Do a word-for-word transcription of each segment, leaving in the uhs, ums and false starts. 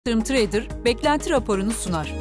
Yatırım Trader beklenti raporunu sunar.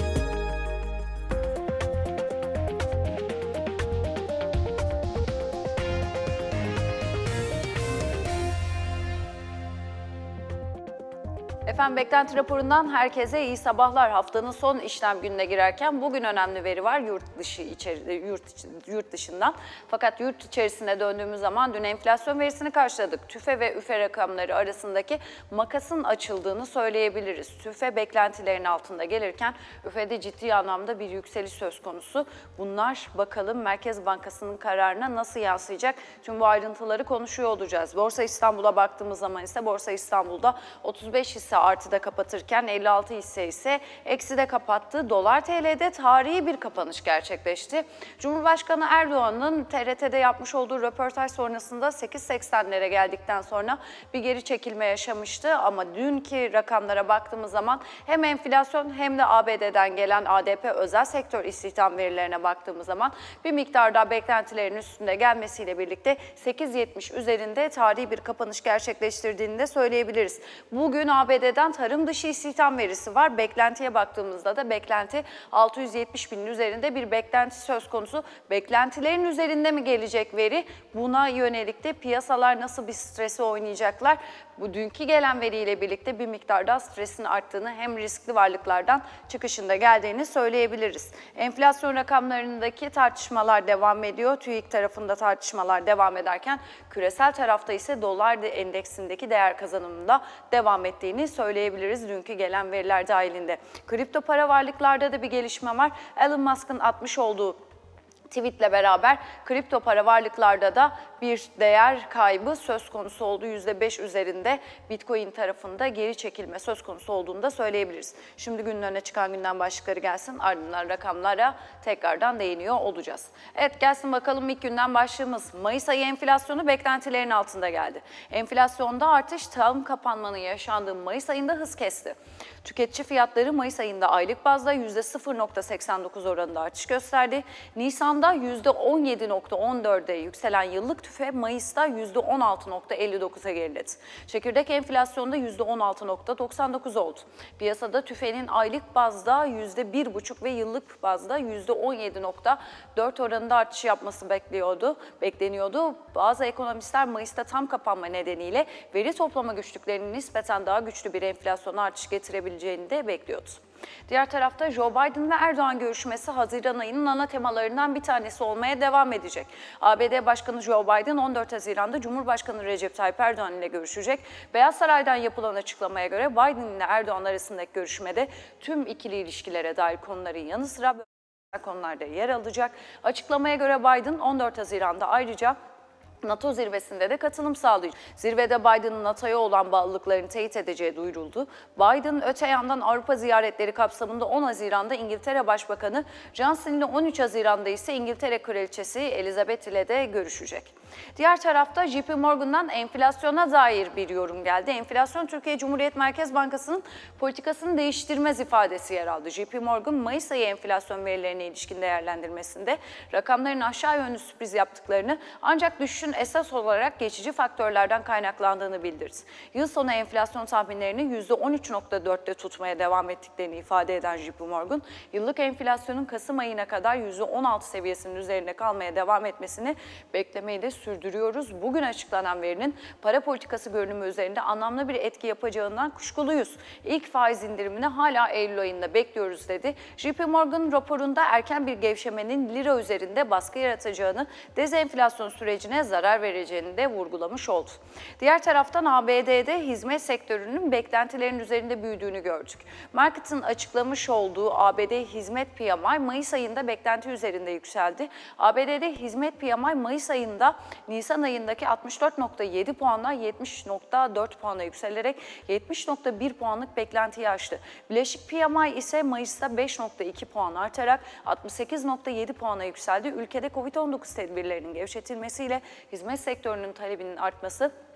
Efendim beklenti raporundan herkese iyi sabahlar. Haftanın son işlem gününe girerken bugün önemli veri var yurt dışı içeri, yurt, yurt dışından. Fakat yurt içerisine döndüğümüz zaman dün enflasyon verisini karşıladık. TÜFE ve üfe rakamları arasındaki makasın açıldığını söyleyebiliriz. TÜFE beklentilerin altında gelirken üfede ciddi anlamda bir yükseliş söz konusu. Bunlar bakalım Merkez Bankası'nın kararına nasıl yansıyacak? Tüm bu ayrıntıları konuşuyor olacağız. Borsa İstanbul'a baktığımız zaman ise Borsa İstanbul'da otuz beş hisse artıda kapatırken elli altı hisse ise ekside kapattı. Dolar T L'de tarihi bir kapanış gerçekleşti. Cumhurbaşkanı Erdoğan'ın T R T'de yapmış olduğu röportaj sonrasında sekiz seksenlere geldikten sonra bir geri çekilme yaşamıştı. Ama dünkü rakamlara baktığımız zaman hem enflasyon hem de A B D'den gelen A D P özel sektör istihdam verilerine baktığımız zaman bir miktar daha beklentilerin üstünde gelmesiyle birlikte sekiz yetmiş üzerinde tarihi bir kapanış gerçekleştirdiğini de söyleyebiliriz. Bugün A B D'den tarım dışı istihdam verisi var. Beklentiye baktığımızda da beklenti altı yüz yetmiş binin üzerinde bir beklenti söz konusu. Beklentilerin üzerinde mi gelecek veri? Buna yönelik de piyasalar nasıl bir stresi oynayacaklar? Bu dünkü gelen veriyle birlikte bir miktar daha stresin arttığını hem riskli varlıklardan çıkışında geldiğini söyleyebiliriz. Enflasyon rakamlarındaki tartışmalar devam ediyor. TÜİK tarafında tartışmalar devam ederken küresel tarafta ise dolar endeksindeki değer kazanımında devam ettiğini söyleyebiliriz dünkü gelen veriler dahilinde. Kripto para varlıklarda da bir gelişme var. Elon Musk'ın atmış olduğu tweetle beraber kripto para varlıklarda da bir değer kaybı söz konusu olduğu yüzde beş üzerinde Bitcoin tarafında geri çekilme söz konusu olduğunu da söyleyebiliriz. Şimdi günün öne çıkan gündem başlıkları gelsin, ardından rakamlara tekrardan değiniyor olacağız. Evet, gelsin bakalım ilk günden başlığımız. Mayıs ayı enflasyonu beklentilerin altında geldi. Enflasyonda artış tam kapanmanın yaşandığı Mayıs ayında hız kesti. Tüketici fiyatları Mayıs ayında aylık bazda yüzde sıfır virgül seksen dokuz oranında artış gösterdi. Nisan'da yüzde on yedi virgül on dörde yükselen yıllık tüfe Mayıs'ta yüzde on altı virgül elli dokuza geriledi. Çekirdek enflasyonda yüzde on altı virgül doksan dokuz oldu. Piyasada tüfenin aylık bazda yüzde bir virgül beş ve yıllık bazda yüzde on yedi virgül dört oranında artış yapması bekliyordu, bekleniyordu. Bazı ekonomistler Mayıs'ta tam kapanma nedeniyle veri toplama güçlüklerinin nispeten daha güçlü bir enflasyon artış getirebileceğini de bekliyordu. Diğer tarafta Joe Biden ve Erdoğan görüşmesi Haziran ayının ana temalarından bir tanesi olmaya devam edecek. A B D Başkanı Joe Biden on dört Haziran'da Cumhurbaşkanı Recep Tayyip Erdoğan ile görüşecek. Beyaz Saray'dan yapılan açıklamaya göre Biden ile Erdoğan arasındaki görüşmede tüm ikili ilişkilere dair konuların yanı sıra konularda yer alacak. Açıklamaya göre Biden on dört Haziran'da ayrıca NATO zirvesinde de katılım sağlayacak. Zirvede Biden'ın NATO'ya olan bağlılıklarını teyit edeceği duyuruldu. Biden öte yandan Avrupa ziyaretleri kapsamında on Haziran'da İngiltere Başbakanı Johnson ile on üç Haziran'da ise İngiltere Kraliçesi Elizabeth ile de görüşecek. Diğer tarafta J P Morgan'dan enflasyona dair bir yorum geldi. Enflasyon Türkiye Cumhuriyet Merkez Bankası'nın politikasını değiştirmez ifadesi yer aldı. J P Morgan Mayıs ayı enflasyon verilerine ilişkin değerlendirmesinde rakamların aşağı yönlü sürpriz yaptıklarını ancak düşüşün esas olarak geçici faktörlerden kaynaklandığını bildirdi. Yıl sonu enflasyon tahminlerini yüzde on üç virgül dörtte tutmaya devam ettiklerini ifade eden J P Morgan, yıllık enflasyonun Kasım ayına kadar yüzde on altı seviyesinin üzerinde kalmaya devam etmesini beklemeyi de sürdürüyoruz. Bugün açıklanan verinin para politikası görünümü üzerinde anlamlı bir etki yapacağından kuşkuluyuz. İlk faiz indirimini hala Eylül ayında bekliyoruz dedi. J P Morgan raporunda erken bir gevşemenin lira üzerinde baskı yaratacağını, dezenflasyon sürecine zarar vereceğini de vurgulamış oldu. Diğer taraftan A B D'de hizmet sektörünün beklentilerin üzerinde büyüdüğünü gördük. Market'ın açıklamış olduğu A B D hizmet P M I Mayıs ayında beklenti üzerinde yükseldi. A B D'de hizmet P M I Mayıs ayında Nisan ayındaki altmış dört virgül yedi puanla yetmiş virgül dört puana yükselerek yetmiş virgül bir puanlık beklentiyi aştı. Bileşik P M I ise Mayıs'ta beş virgül iki puan artarak altmış sekiz virgül yedi puana yükseldi. Ülkede Covid on dokuz tedbirlerinin gevşetilmesiyle hizmet sektörünün talebinin artması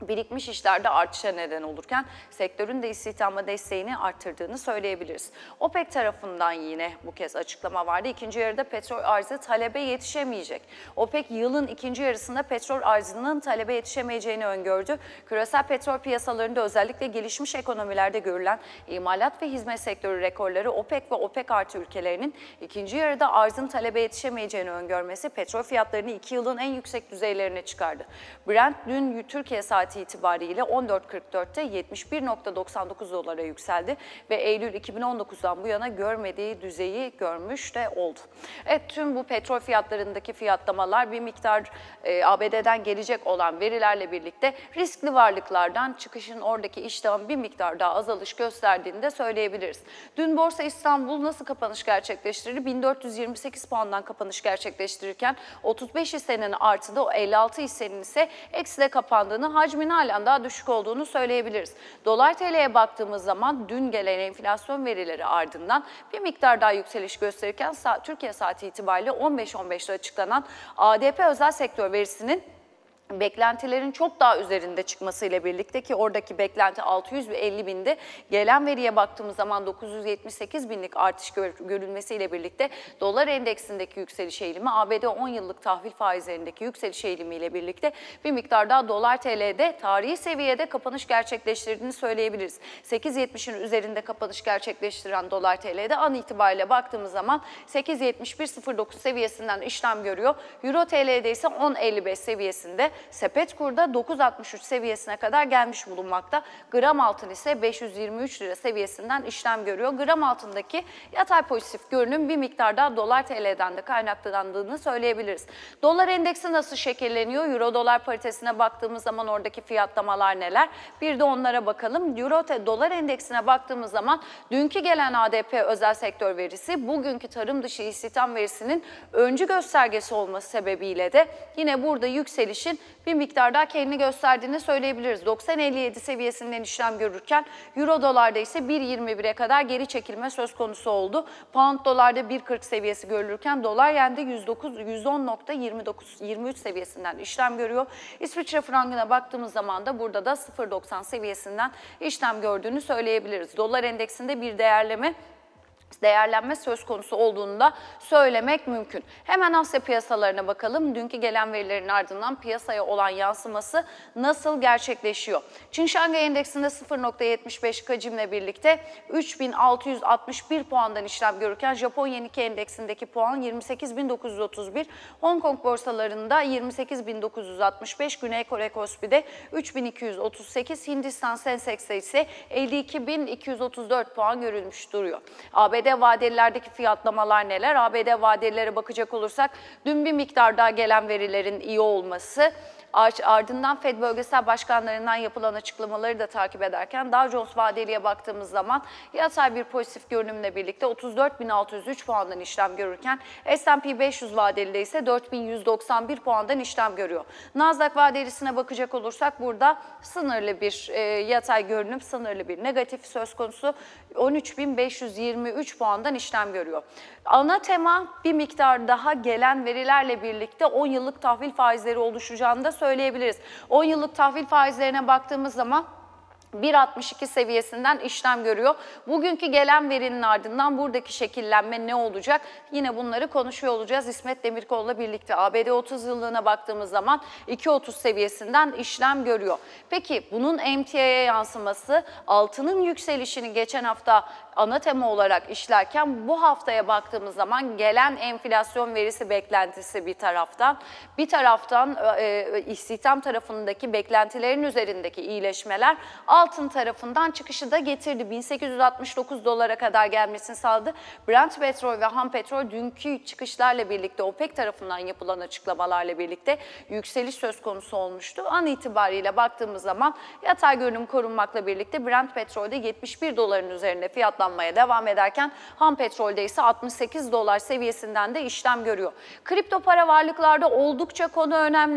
birikmiş işlerde artışa neden olurken sektörün de istihdama desteğini arttırdığını söyleyebiliriz. OPEC tarafından yine bu kez açıklama vardı. İkinci yarıda petrol arzı talebe yetişemeyecek. OPEC yılın ikinci yarısında petrol arzının talebe yetişemeyeceğini öngördü. Küresel petrol piyasalarında özellikle gelişmiş ekonomilerde görülen imalat ve hizmet sektörü rekorları OPEC ve OPEC artı ülkelerinin ikinci yarıda arzın talebe yetişemeyeceğini öngörmesi petrol fiyatlarını iki yılın en yüksek düzeylerine çıkardı. Brent dün Türkiye saati itibariyle on dört kırk dörtte yetmiş bir nokta doksan dokuz dolara yükseldi ve Eylül iki bin on dokuzdan bu yana görmediği düzeyi görmüş de oldu. Evet, tüm bu petrol fiyatlarındaki fiyatlamalar bir miktar e, A B D'den gelecek olan verilerle birlikte riskli varlıklardan çıkışın oradaki iştahın bir miktar daha azalış gösterdiğini de söyleyebiliriz. Dün Borsa İstanbul nasıl kapanış gerçekleştirdi? bin dört yüz yirmi sekiz puandan kapanış gerçekleştirirken otuz beş hissenin artıda, o elli altı hissenin ise ekside kapandığını, hacmin halen daha düşük olduğunu söyleyebiliriz. Dolar T L'ye baktığımız zaman dün gelen enflasyon verileri ardından bir miktar daha yükseliş gösterirken Türkiye saati itibariyle on beş on beşte açıklanan A D P özel sektör verisinin beklentilerin çok daha üzerinde çıkmasıyla birlikte, ki oradaki beklenti altı yüz elli bindi. Gelen veriye baktığımız zaman dokuz yüz yetmiş sekiz binlik artış görülmesiyle birlikte dolar endeksindeki yükseliş eğilimi, A B D on yıllık tahvil faizlerindeki yükseliş eğilimiyle birlikte bir miktar daha dolar T L'de tarihi seviyede kapanış gerçekleştirdiğini söyleyebiliriz. sekiz yetmişin üzerinde kapanış gerçekleştiren dolar T L'de an itibariyle baktığımız zaman sekiz yetmiş bir sıfır dokuz seviyesinden işlem görüyor. Euro T L'de ise on elli beş seviyesinde. Sepet kurda dokuz altmış üç seviyesine kadar gelmiş bulunmakta. Gram altın ise beş yüz yirmi üç lira seviyesinden işlem görüyor. Gram altındaki yatay pozitif görünüm bir miktar daha dolar T L'den de kaynaklandığını söyleyebiliriz. Dolar endeksi nasıl şekilleniyor? Euro dolar paritesine baktığımız zaman oradaki fiyatlamalar neler? Bir de onlara bakalım. Euro dolar endeksine baktığımız zaman dünkü gelen A D P özel sektör verisi bugünkü tarım dışı istihdam verisinin öncü göstergesi olması sebebiyle de yine burada yükselişin bir miktar daha kendini gösterdiğini söyleyebiliriz. doksan elli yedi seviyesinden işlem görürken Euro dolarda ise bir yirmi bire kadar geri çekilme söz konusu oldu. Pound dolarda bir kırk seviyesi görülürken dolar yende yüz dokuz yüz on nokta yirmi dokuz yirmi üç seviyesinden işlem görüyor. İsviçre frangına baktığımız zaman da burada da sıfır virgül doksan seviyesinden işlem gördüğünü söyleyebiliriz. Dolar endeksinde bir değerleme değerlenme söz konusu olduğunu da söylemek mümkün. Hemen Asya piyasalarına bakalım. Dünkü gelen verilerin ardından piyasaya olan yansıması nasıl gerçekleşiyor? Çin Şangay Endeksinde sıfır virgül yetmiş beş hacimle birlikte üç bin altı yüz altmış bir puandan işlem görürken Japonya Nikkei Endeksindeki puan yirmi sekiz bin dokuz yüz otuz bir, Hong Kong borsalarında yirmi sekiz bin dokuz yüz altmış beş, Güney Kore Kospi'de üç bin iki yüz otuz sekiz, Hindistan Sensex'te ise elli iki bin iki yüz otuz dört puan görülmüş duruyor. A B D vadelilerdeki fiyatlamalar neler? A B D vadelilere bakacak olursak dün bir miktar daha gelen verilerin iyi olması, ardından Fed bölgesel başkanlarından yapılan açıklamaları da takip ederken Dow Jones vadeliye baktığımız zaman yatay bir pozitif görünümle birlikte otuz dört bin altı yüz üç puandan işlem görürken S and P beş yüz vadelide ise dört bin yüz doksan bir puandan işlem görüyor. Nasdaq vadelisine bakacak olursak burada sınırlı bir e, yatay görünüm, sınırlı bir negatif söz konusu, on üç bin beş yüz yirmi üç puandan işlem görüyor. Ana tema bir miktar daha gelen verilerle birlikte on yıllık tahvil faizleri oluşacağını da söyleyebiliriz. on yıllık tahvil faizlerine baktığımız zaman bir virgül altmış iki seviyesinden işlem görüyor. Bugünkü gelen verinin ardından buradaki şekillenme ne olacak? Yine bunları konuşuyor olacağız İsmet Demirkol'la birlikte. A B D otuz yıllığına baktığımız zaman iki virgül otuz seviyesinden işlem görüyor. Peki bunun emtiaya yansıması, altının yükselişini geçen hafta ana tema olarak işlerken bu haftaya baktığımız zaman gelen enflasyon verisi beklentisi bir taraftan, bir taraftan e, istihdam tarafındaki beklentilerin üzerindeki iyileşmeler altın tarafından çıkışı da getirdi. bin sekiz yüz altmış dokuz dolara kadar gelmesini sağladı. Brent petrol ve ham petrol dünkü çıkışlarla birlikte OPEC tarafından yapılan açıklamalarla birlikte yükseliş söz konusu olmuştu. An itibariyle baktığımız zaman yatay görünüm korunmakla birlikte Brent petrolde yetmiş bir doların üzerinde fiyatlanmaya devam ederken ham petrolde ise altmış sekiz dolar seviyesinden de işlem görüyor. Kripto para varlıklarda oldukça konu önemli.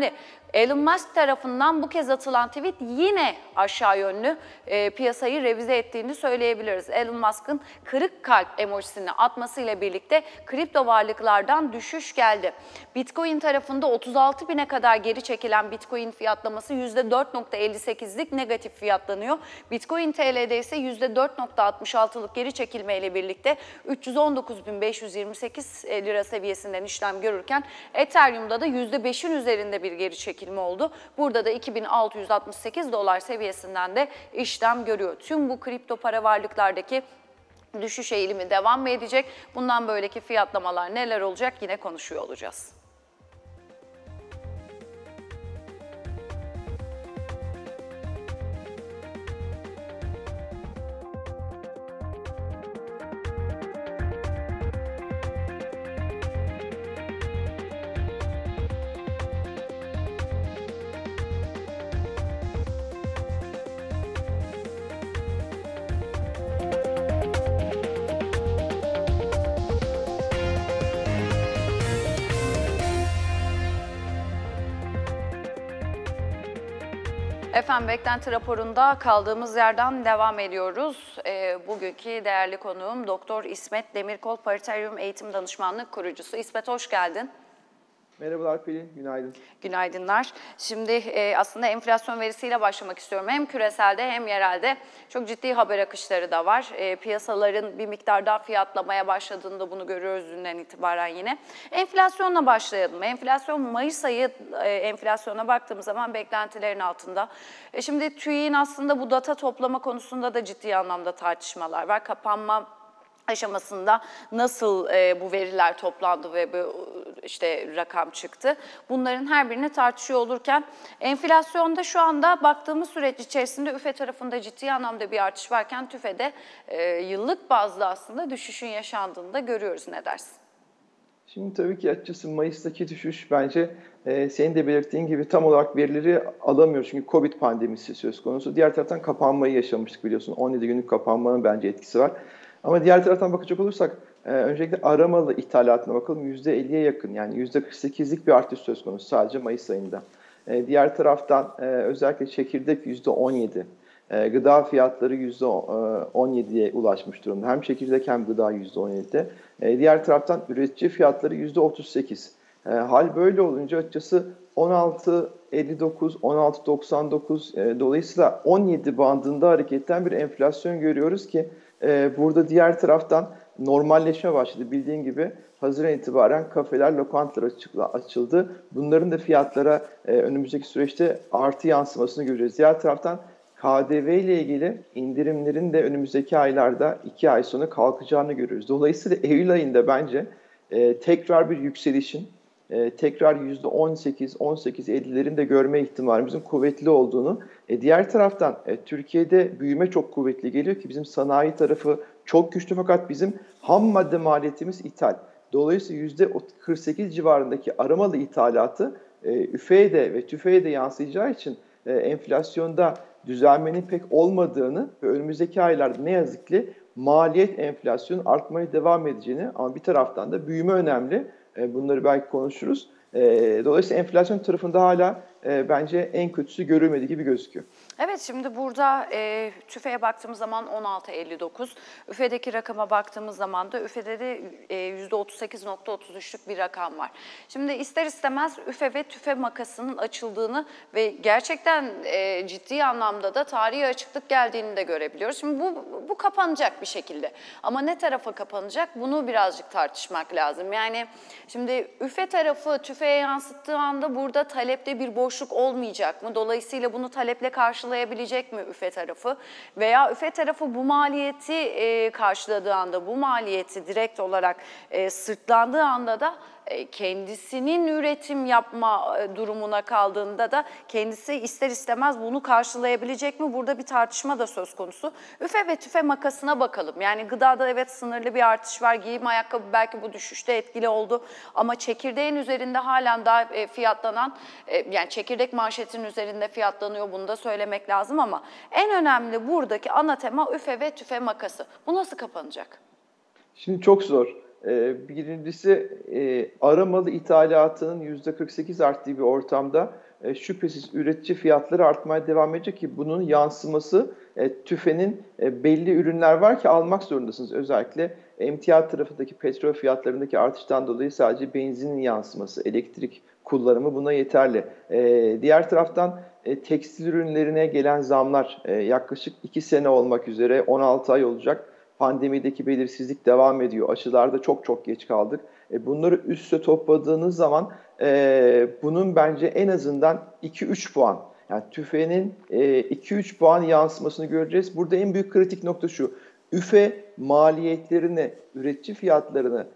Elon Musk tarafından bu kez atılan tweet yine aşağı yönlü e, piyasayı revize ettiğini söyleyebiliriz. Elon Musk'ın kırık kalp emojisini atmasıyla birlikte kripto varlıklardan düşüş geldi. Bitcoin tarafında otuz altı bine kadar geri çekilen Bitcoin fiyatlaması yüzde dört nokta elli sekizlik negatif fiyatlanıyor. Bitcoin T L'de ise yüzde dört nokta altmış altılık geri çekilmeyle birlikte üç yüz on dokuz bin beş yüz yirmi sekiz lira seviyesinden işlem görürken Ethereum'da da yüzde beşin üzerinde bir geri çekilme oldu. Burada da iki bin altı yüz altmış sekiz dolar seviyesinden de işlem görüyor. Tüm bu kripto para varlıklardaki düşüş eğilimi devam mı edecek? Bundan böyleki fiyatlamalar neler olacak yine konuşuyor olacağız. Efendim beklenti raporunda kaldığımız yerden devam ediyoruz. E, bugünkü değerli konuğum Doktor İsmet Demirkol, Pariteryum Eğitim Danışmanlık kurucusu. İsmet hoş geldin. Merhabalar Pelin, günaydın. Günaydınlar. Şimdi e, aslında enflasyon verisiyle başlamak istiyorum. Hem küreselde hem yerelde çok ciddi haber akışları da var. E, piyasaların bir miktar daha fiyatlamaya başladığında bunu görüyoruz dünden itibaren yine. Enflasyonla başlayalım. Enflasyon Mayıs ayı e, enflasyona baktığımız zaman beklentilerin altında. E, şimdi TÜİK'in aslında bu data toplama konusunda da ciddi anlamda tartışmalar var. Kapanma aşamasında nasıl e, bu veriler toplandı ve bu işte rakam çıktı. Bunların her birini tartışıyor olurken enflasyonda şu anda baktığımız süreç içerisinde üfe tarafında ciddi anlamda bir artış varken tüfede e, yıllık bazda aslında düşüşün yaşandığını da görüyoruz. Ne dersin? Şimdi tabii ki açıkçası Mayıs'taki düşüş bence e, senin de belirttiğin gibi tam olarak verileri alamıyoruz. Çünkü Covid pandemisi söz konusu. Diğer taraftan kapanmayı yaşamıştık biliyorsun. on yedi günlük kapanmanın bence etkisi var. Ama diğer taraftan bakacak olursak e, öncelikle aramalı ithalatına bakalım yüzde elliye yakın yani yüzde kırk sekizlik bir artış söz konusu sadece Mayıs ayında. E, diğer taraftan e, özellikle çekirdek yüzde on yedi, e, gıda fiyatları yüzde on yediye ulaşmış durumda. Hem çekirdek hem gıda yüzde on yedide. E, diğer taraftan üretici fiyatları yüzde otuz sekiz. E, hal böyle olunca açıkçası on altı elli dokuz, on altı doksan dokuz e, dolayısıyla on yedi bandında hareketten bir enflasyon görüyoruz ki Ee, burada diğer taraftan normalleşme başladı. Bildiğin gibi Haziran itibaren kafeler, lokantalar açıldı. Bunların da fiyatlara e, önümüzdeki süreçte artı yansımasını göreceğiz. Diğer taraftan K D V ile ilgili indirimlerin de önümüzdeki aylarda iki ay sonra kalkacağını görüyoruz. Dolayısıyla Eylül ayında bence e, tekrar bir yükselişin, e, tekrar yüzde on sekiz on sekiz ellilerin de görme ihtimalimizin kuvvetli olduğunu, e, diğer taraftan e, Türkiye'de büyüme çok kuvvetli geliyor ki bizim sanayi tarafı çok güçlü fakat bizim ham madde maliyetimiz ithal. Dolayısıyla yüzde kırk sekiz civarındaki aramalı ithalatı e, üfeye de ve tüfeğe de yansıyacağı için e, enflasyonda düzelmenin pek olmadığını ve önümüzdeki aylarda ne yazık ki maliyet enflasyonun artmaya devam edeceğini, ama bir taraftan da büyüme önemli. Bunları belki konuşuruz. Dolayısıyla enflasyon tarafında hala e, bence en kötüsü görülmedi gibi gözüküyor. Evet, şimdi burada e, tüfeğe baktığımız zaman on altı elli dokuz, üfedeki rakama baktığımız zaman da üfede de e, yüzde otuz sekiz nokta otuz üçlük bir rakam var. Şimdi ister istemez üfe ve tüfe makasının açıldığını ve gerçekten e, ciddi anlamda da tarihi açıklık geldiğini de görebiliyoruz. Şimdi bu, bu kapanacak bir şekilde, ama ne tarafa kapanacak bunu birazcık tartışmak lazım. Yani şimdi üfe tarafı tüfeğe yansıttığı anda burada talepte bir boşluk olmayacak mı? Dolayısıyla bunu taleple karşılayabilecek mi üfe tarafı? Veya üfe tarafı bu maliyeti e, karşıladığı anda, bu maliyeti direkt olarak e, sırtlandığı anda da e, kendisinin üretim yapma e, durumuna kaldığında da kendisi ister istemez bunu karşılayabilecek mi? Burada bir tartışma da söz konusu. Üfe ve tüfe makasına bakalım. Yani gıdada evet sınırlı bir artış var. Giyim ayakkabı belki bu düşüşte etkili oldu. Ama çekirdeğin üzerinde halen daha e, fiyatlanan, e, yani çekirdek manşetin üzerinde fiyatlanıyor. Bunu da söylemek lazım, ama en önemli buradaki ana tema üfe ve tüfe makası. Bu nasıl kapanacak? Şimdi çok zor. E, birincisi e, aramalı ithalatının yüzde kırk sekiz arttığı bir ortamda e, şüphesiz üretici fiyatları artmaya devam edecek ki bunun yansıması e, TÜFE'nin e, belli ürünler var ki almak zorundasınız. Özellikle emtia tarafındaki petrol fiyatlarındaki artıştan dolayı sadece benzinin yansıması, elektrik kullanımı buna yeterli. E, diğer taraftan e, tekstil ürünlerine gelen zamlar e, yaklaşık iki sene olmak üzere on altı ay olacak. Pandemideki belirsizlik devam ediyor. Aşılarda çok çok geç kaldık. E, bunları üste topladığınız zaman e, bunun bence en azından iki üç puan. Yani TÜFE'nin e, iki üç puan yansımasını göreceğiz. Burada en büyük kritik nokta şu. ÜFE maliyetlerini, üretici fiyatlarını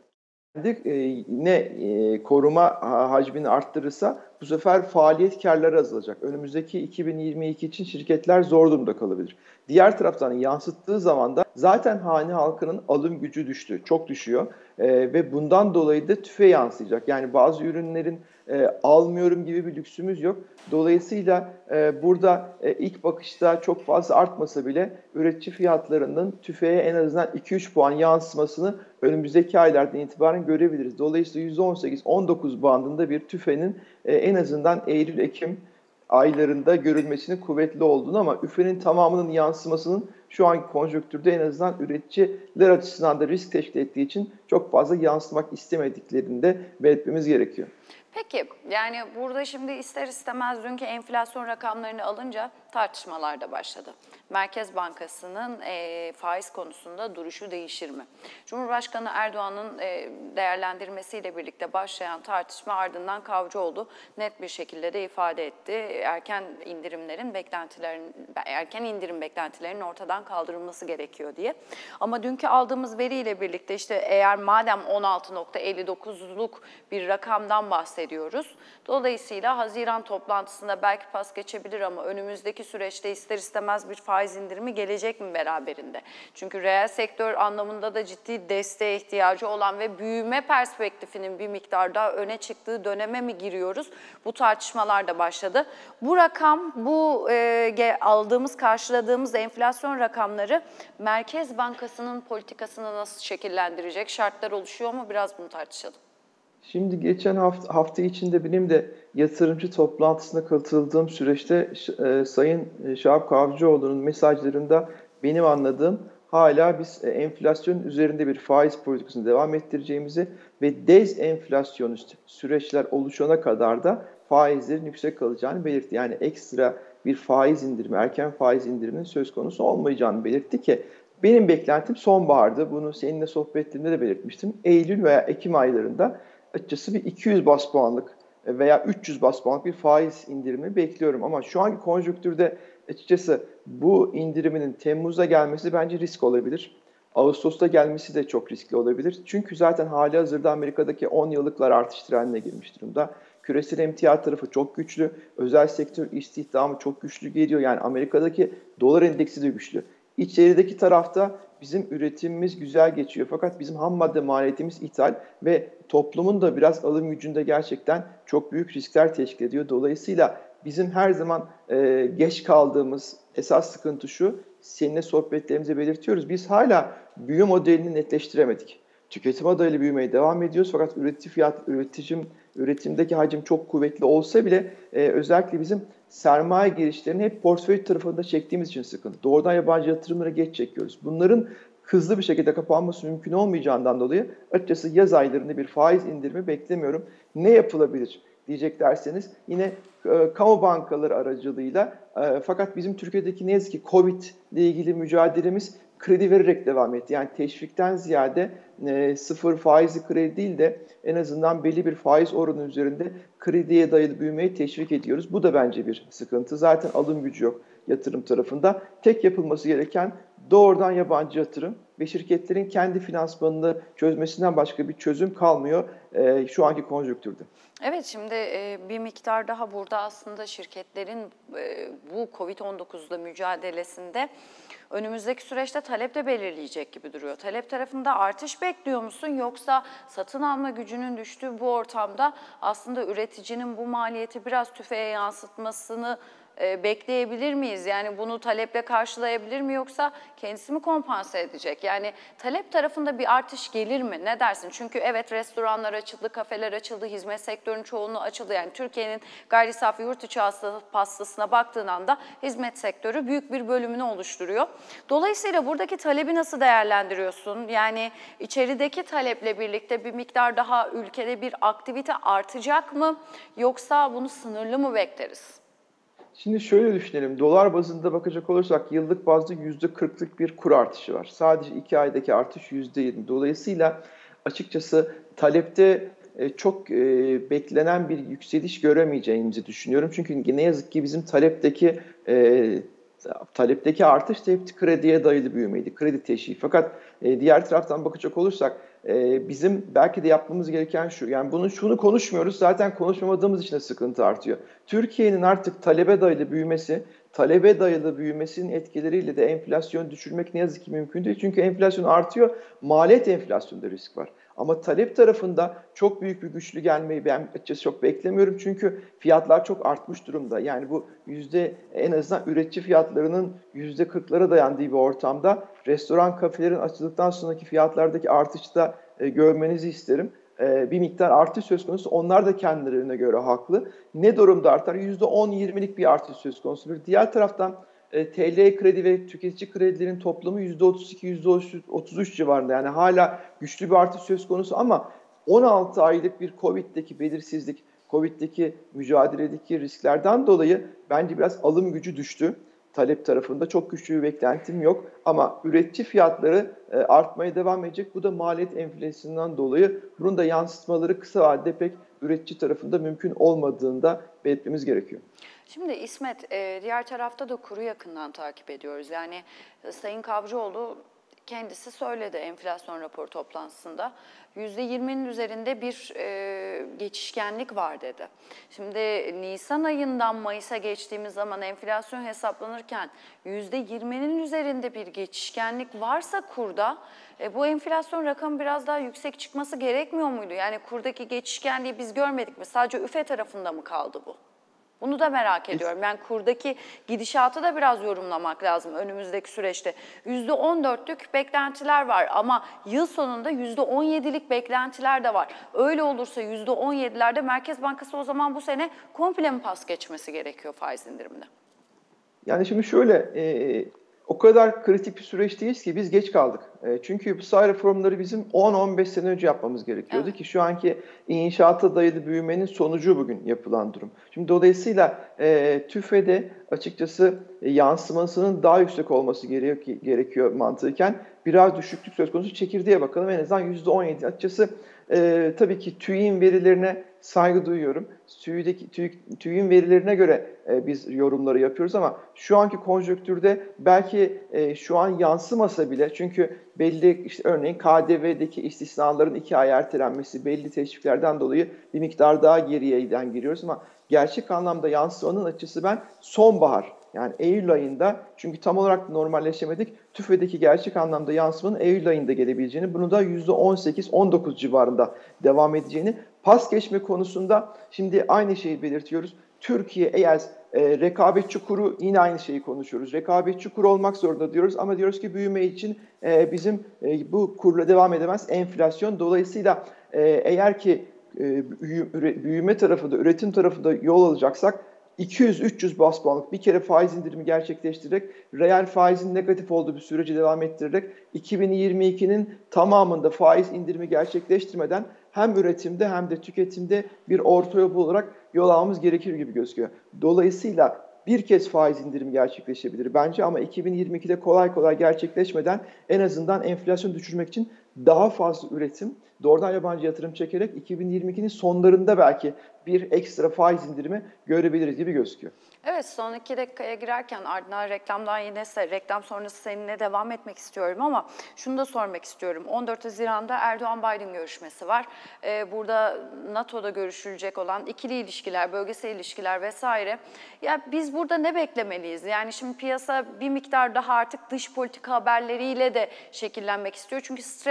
ne e, koruma hacmini arttırırsa bu sefer faaliyet karları azalacak. Önümüzdeki iki bin yirmi iki için şirketler zor durumda kalabilir. Diğer taraftan yansıttığı zaman da zaten hane halkının alım gücü düştü, çok düşüyor e, ve bundan dolayı da TÜFE yansıyacak. Yani bazı ürünlerin e, almıyorum gibi bir lüksümüz yok. Dolayısıyla e, burada e, ilk bakışta çok fazla artmasa bile üretici fiyatlarının TÜFE'ye en azından iki üç puan yansımasını önümüzdeki aylardan itibaren görebiliriz. Dolayısıyla yüzde on sekiz on dokuz bandında bir TÜFE'nin e, en azından Eylül-Ekim aylarında görülmesinin kuvvetli olduğunu ama ÜFE'nin tamamının yansımasının şu anki konjonktürde en azından üreticiler açısından da risk teşkil ettiği için çok fazla yansıtmak istemediklerini de belirtmemiz gerekiyor. Peki yani burada şimdi ister istemez dünkü enflasyon rakamlarını alınca tartışmalar da başladı. Merkez Bankası'nın e, faiz konusunda duruşu değişir mi? Cumhurbaşkanı Erdoğan'ın e, değerlendirmesiyle birlikte başlayan tartışma ardından Kavcıoğlu net bir şekilde de ifade etti. Erken indirimlerin beklentilerin erken indirim beklentilerinin ortadan kaldırılması gerekiyor diye. Ama dünkü aldığımız veriyle birlikte işte eğer madem on altı nokta elli dokuzluk bir rakamdan bahsediyoruz. Dolayısıyla Haziran toplantısında belki pas geçebilir ama önümüzdeki süreçte ister istemez bir faiz indirimi gelecek mi beraberinde? Çünkü reel sektör anlamında da ciddi desteğe ihtiyacı olan ve büyüme perspektifinin bir miktar daha öne çıktığı döneme mi giriyoruz? Bu tartışmalar da başladı. Bu rakam, bu e, aldığımız, karşıladığımız enflasyon rakamları Merkez Bankası'nın politikasını nasıl şekillendirecek? Şartlar oluşuyor mu? Biraz bunu tartışalım. Şimdi geçen hafta, hafta içinde benim de yatırımcı toplantısına katıldığım süreçte e, Sayın Şahap Kavcıoğlu'nun mesajlarında benim anladığım hala biz e, enflasyonun üzerinde bir faiz politikasını devam ettireceğimizi ve dezenflasyonist süreçler oluşana kadar da faizlerin yüksek kalacağını belirtti. Yani ekstra bir faiz indirimi, erken faiz indiriminin söz konusu olmayacağını belirtti ki benim beklentim sonbahardı. Bunu seninle sohbetlerimde de belirtmiştim. Eylül veya Ekim aylarında açıkçası bir iki yüz bas puanlık veya üç yüz bas puanlık bir faiz indirimi bekliyorum. Ama şu anki konjonktürde açıkçası bu indiriminin Temmuz'da gelmesi bence risk olabilir. Ağustos'ta gelmesi de çok riskli olabilir. Çünkü zaten hali hazırda Amerika'daki on yıllıklar artış trendine girmiş durumda. Küresel emtia tarafı çok güçlü. Özel sektör istihdamı çok güçlü geliyor. Yani Amerika'daki dolar endeksi de güçlü. İçerideki tarafta bizim üretimimiz güzel geçiyor. Fakat bizim ham madde maliyetimiz ithal ve toplumun da biraz alım gücünde gerçekten çok büyük riskler teşkil ediyor. Dolayısıyla bizim her zaman e, geç kaldığımız esas sıkıntı şu, seninle sohbetlerimize belirtiyoruz. Biz hala büyüme modelini netleştiremedik. Tüketim adaylı büyümeye devam ediyoruz fakat üretici fiyat, üreticim, üretimdeki hacim çok kuvvetli olsa bile e, özellikle bizim sermaye girişlerini hep portföy tarafında çektiğimiz için sıkıntı. Doğrudan yabancı yatırımları geç çekiyoruz. Bunların hızlı bir şekilde kapanması mümkün olmayacağından dolayı açıkçası yaz aylarında bir faiz indirimi beklemiyorum. Ne yapılabilir diyecek derseniz yine e, kamu bankaları aracılığıyla e, fakat bizim Türkiye'deki ne yazık ki Covid ile ilgili mücadelemiz kredi vererek devam etti. Yani teşvikten ziyade e, sıfır faizli kredi değil de en azından belli bir faiz oranı üzerinde krediye dayalı büyümeyi teşvik ediyoruz. Bu da bence bir sıkıntı. Zaten alım gücü yok yatırım tarafında. Tek yapılması gereken doğrudan yabancı yatırım ve şirketlerin kendi finansmanını çözmesinden başka bir çözüm kalmıyor e, şu anki konjonktürde. Evet, şimdi e, bir miktar daha burada aslında şirketlerin e, bu Covid on dokuzla mücadelesinde önümüzdeki süreçte talep de belirleyecek gibi duruyor. Talep tarafında artış bekliyor musun yoksa satın alma gücünün düştüğü bu ortamda aslında üreticinin bu maliyeti biraz tüfeğe yansıtmasını e, bekleyebilir miyiz? Yani bunu taleple karşılayabilir mi yoksa kendisi mi kompanse edecek? Yani talep tarafında bir artış gelir mi? Ne dersin? Çünkü evet, restoranlar açıldı, kafeler açıldı, hizmet sektörünün çoğunluğu açıldı. Yani Türkiye'nin gayri safi yurt içi pastasına baktığın anda hizmet sektörü büyük bir bölümünü oluşturuyor. Dolayısıyla buradaki talebi nasıl değerlendiriyorsun? Yani içerideki taleple birlikte bir miktar daha ülkede bir aktivite artacak mı? Yoksa bunu sınırlı mı bekleriz? Şimdi şöyle düşünelim, dolar bazında bakacak olursak yıllık bazda yüzde kırklık bir kur artışı var. Sadece iki aydaki artış yüzde yirmi. Dolayısıyla açıkçası talepte çok beklenen bir yükseliş göremeyeceğimizi düşünüyorum. Çünkü ne yazık ki bizim talepteki talepteki artış da hep krediye dayalı büyümeydi, kredi teşviği. Fakat diğer taraftan bakacak olursak bizim belki de yapmamız gereken şu, yani bunu şunu konuşmuyoruz, zaten konuşmamadığımız için de sıkıntı artıyor. Türkiye'nin artık talebe dayalı büyümesi, talebe dayalı büyümesinin etkileriyle de enflasyonu düşürmek ne yazık ki mümkün değil. Çünkü enflasyon artıyor, maliyet enflasyonda risk var. Ama talep tarafında çok büyük bir güçlü gelmeyi ben açıkçası çok beklemiyorum. Çünkü fiyatlar çok artmış durumda. Yani bu yüzde, en azından üretici fiyatlarının yüzde kırklara dayandığı bir ortamda restoran, kafelerin açıldıktan sonraki fiyatlardaki artışı da e, görmenizi isterim. E, bir miktar artış söz konusu. Onlar da kendilerine göre haklı. Ne durumda artar? yüzde on yirmilik bir artış söz konusu. Diğer taraftan T L kredi ve tüketici kredilerin toplamı yüzde otuz iki yüzde otuz üç civarında. Yani hala güçlü bir artış söz konusu ama on altı aylık bir Covid'deki belirsizlik, Covid'deki mücadeledeki risklerden dolayı bence biraz alım gücü düştü. Talep tarafında çok güçlü bir beklentim yok ama üretici fiyatları artmaya devam edecek. Bu da maliyet enflasyonundan dolayı, bunun da yansıtmaları kısa vadede pek üretici tarafında mümkün olmadığında belirtmemiz gerekiyor. Şimdi İsmet, diğer tarafta da kuru yakından takip ediyoruz. Yani Sayın Kavcıoğlu kendisi söyledi enflasyon raporu toplantısında. yüzde yirminin üzerinde bir e, geçişkenlik var dedi. Şimdi Nisan ayından Mayıs'a geçtiğimiz zaman enflasyon hesaplanırken yüzde yirminin üzerinde bir geçişkenlik varsa kurda, e, bu enflasyon rakamı biraz daha yüksek çıkması gerekmiyor muydu? Yani kurdaki geçişkenliği biz görmedik mi? Sadece üfe tarafında mı kaldı bu? Bunu da merak ediyorum. Yani kurdaki gidişatı da biraz yorumlamak lazım önümüzdeki süreçte. yüzde on dörtlük beklentiler var ama yıl sonunda yüzde on yedilik beklentiler de var. Öyle olursa yüzde on yedilerde Merkez Bankası o zaman bu sene komple mi pas geçmesi gerekiyor faiz indiriminde? Yani şimdi şöyle, e, o kadar kritik bir süreçteyiz ki biz geç kaldık. E, çünkü bu saha reformları bizim on on beş sene önce yapmamız gerekiyordu, evet. Ki şu anki inşaata dayalı büyümenin sonucu bugün yapılan durum. Şimdi dolayısıyla e, TÜFE'de açıkçası e, yansımasının daha yüksek olması gerekiyor, gerekiyor mantıken. Biraz düşüklük söz konusu. Çekirdeğe bakalım, en azından yüzde on yedi. Açıkçası e, tabii ki TÜİ'nin verilerine saygı duyuyorum. TÜİ'deki, TÜİ, TÜİ'nin verilerine göre e, biz yorumları yapıyoruz ama şu anki konjonktürde belki e, şu an yansımasa bile, çünkü belli işte örneğin K D V'deki istisnaların iki ay ertelenmesi, belli teşviklerden dolayı bir miktar daha geriyeden giriyoruz ama gerçek anlamda yansımanın açısı ben sonbahar, yani Eylül ayında, çünkü tam olarak normalleşemedik, TÜFE'deki gerçek anlamda yansımanın Eylül ayında gelebileceğini, bunu da yüzde on sekiz on dokuz civarında devam edeceğini, pas geçme konusunda şimdi aynı şeyi belirtiyoruz. Türkiye eğer e, rekabetçi kuru, yine aynı şeyi konuşuyoruz. Rekabetçi kuru olmak zorunda diyoruz ama diyoruz ki büyüme için e, bizim e, bu kurla devam edemez enflasyon. Dolayısıyla e, eğer ki e, büyüme tarafında, üretim tarafında yol alacaksak iki yüz üç yüz bas puanlık bir kere faiz indirimi gerçekleştirerek, reel faizin negatif olduğu bir süreci devam ettirerek iki bin yirmi ikinin tamamında faiz indirimi gerçekleştirmeden hem üretimde hem de tüketimde bir orta yol olarak yol almamız gerekir gibi gözüküyor. Dolayısıyla bir kez faiz indirimi gerçekleşebilir bence ama iki bin yirmi ikide kolay kolay gerçekleşmeden en azından enflasyonu düşürmek için daha fazla üretim, doğrudan yabancı yatırım çekerek iki bin yirmi ikinin sonlarında belki bir ekstra faiz indirimi görebiliriz gibi gözüküyor. Evet, son iki dakikaya girerken ardından reklamdan yine reklam sonrası seninle devam etmek istiyorum ama şunu da sormak istiyorum. on dört Haziran'da Erdoğan-Biden görüşmesi var. Ee, burada NATO'da görüşülecek olan ikili ilişkiler, bölgesel ilişkiler vesaire. Ya biz burada ne beklemeliyiz? Yani şimdi piyasa bir miktar daha artık dış politika haberleriyle de şekillenmek istiyor. Çünkü stres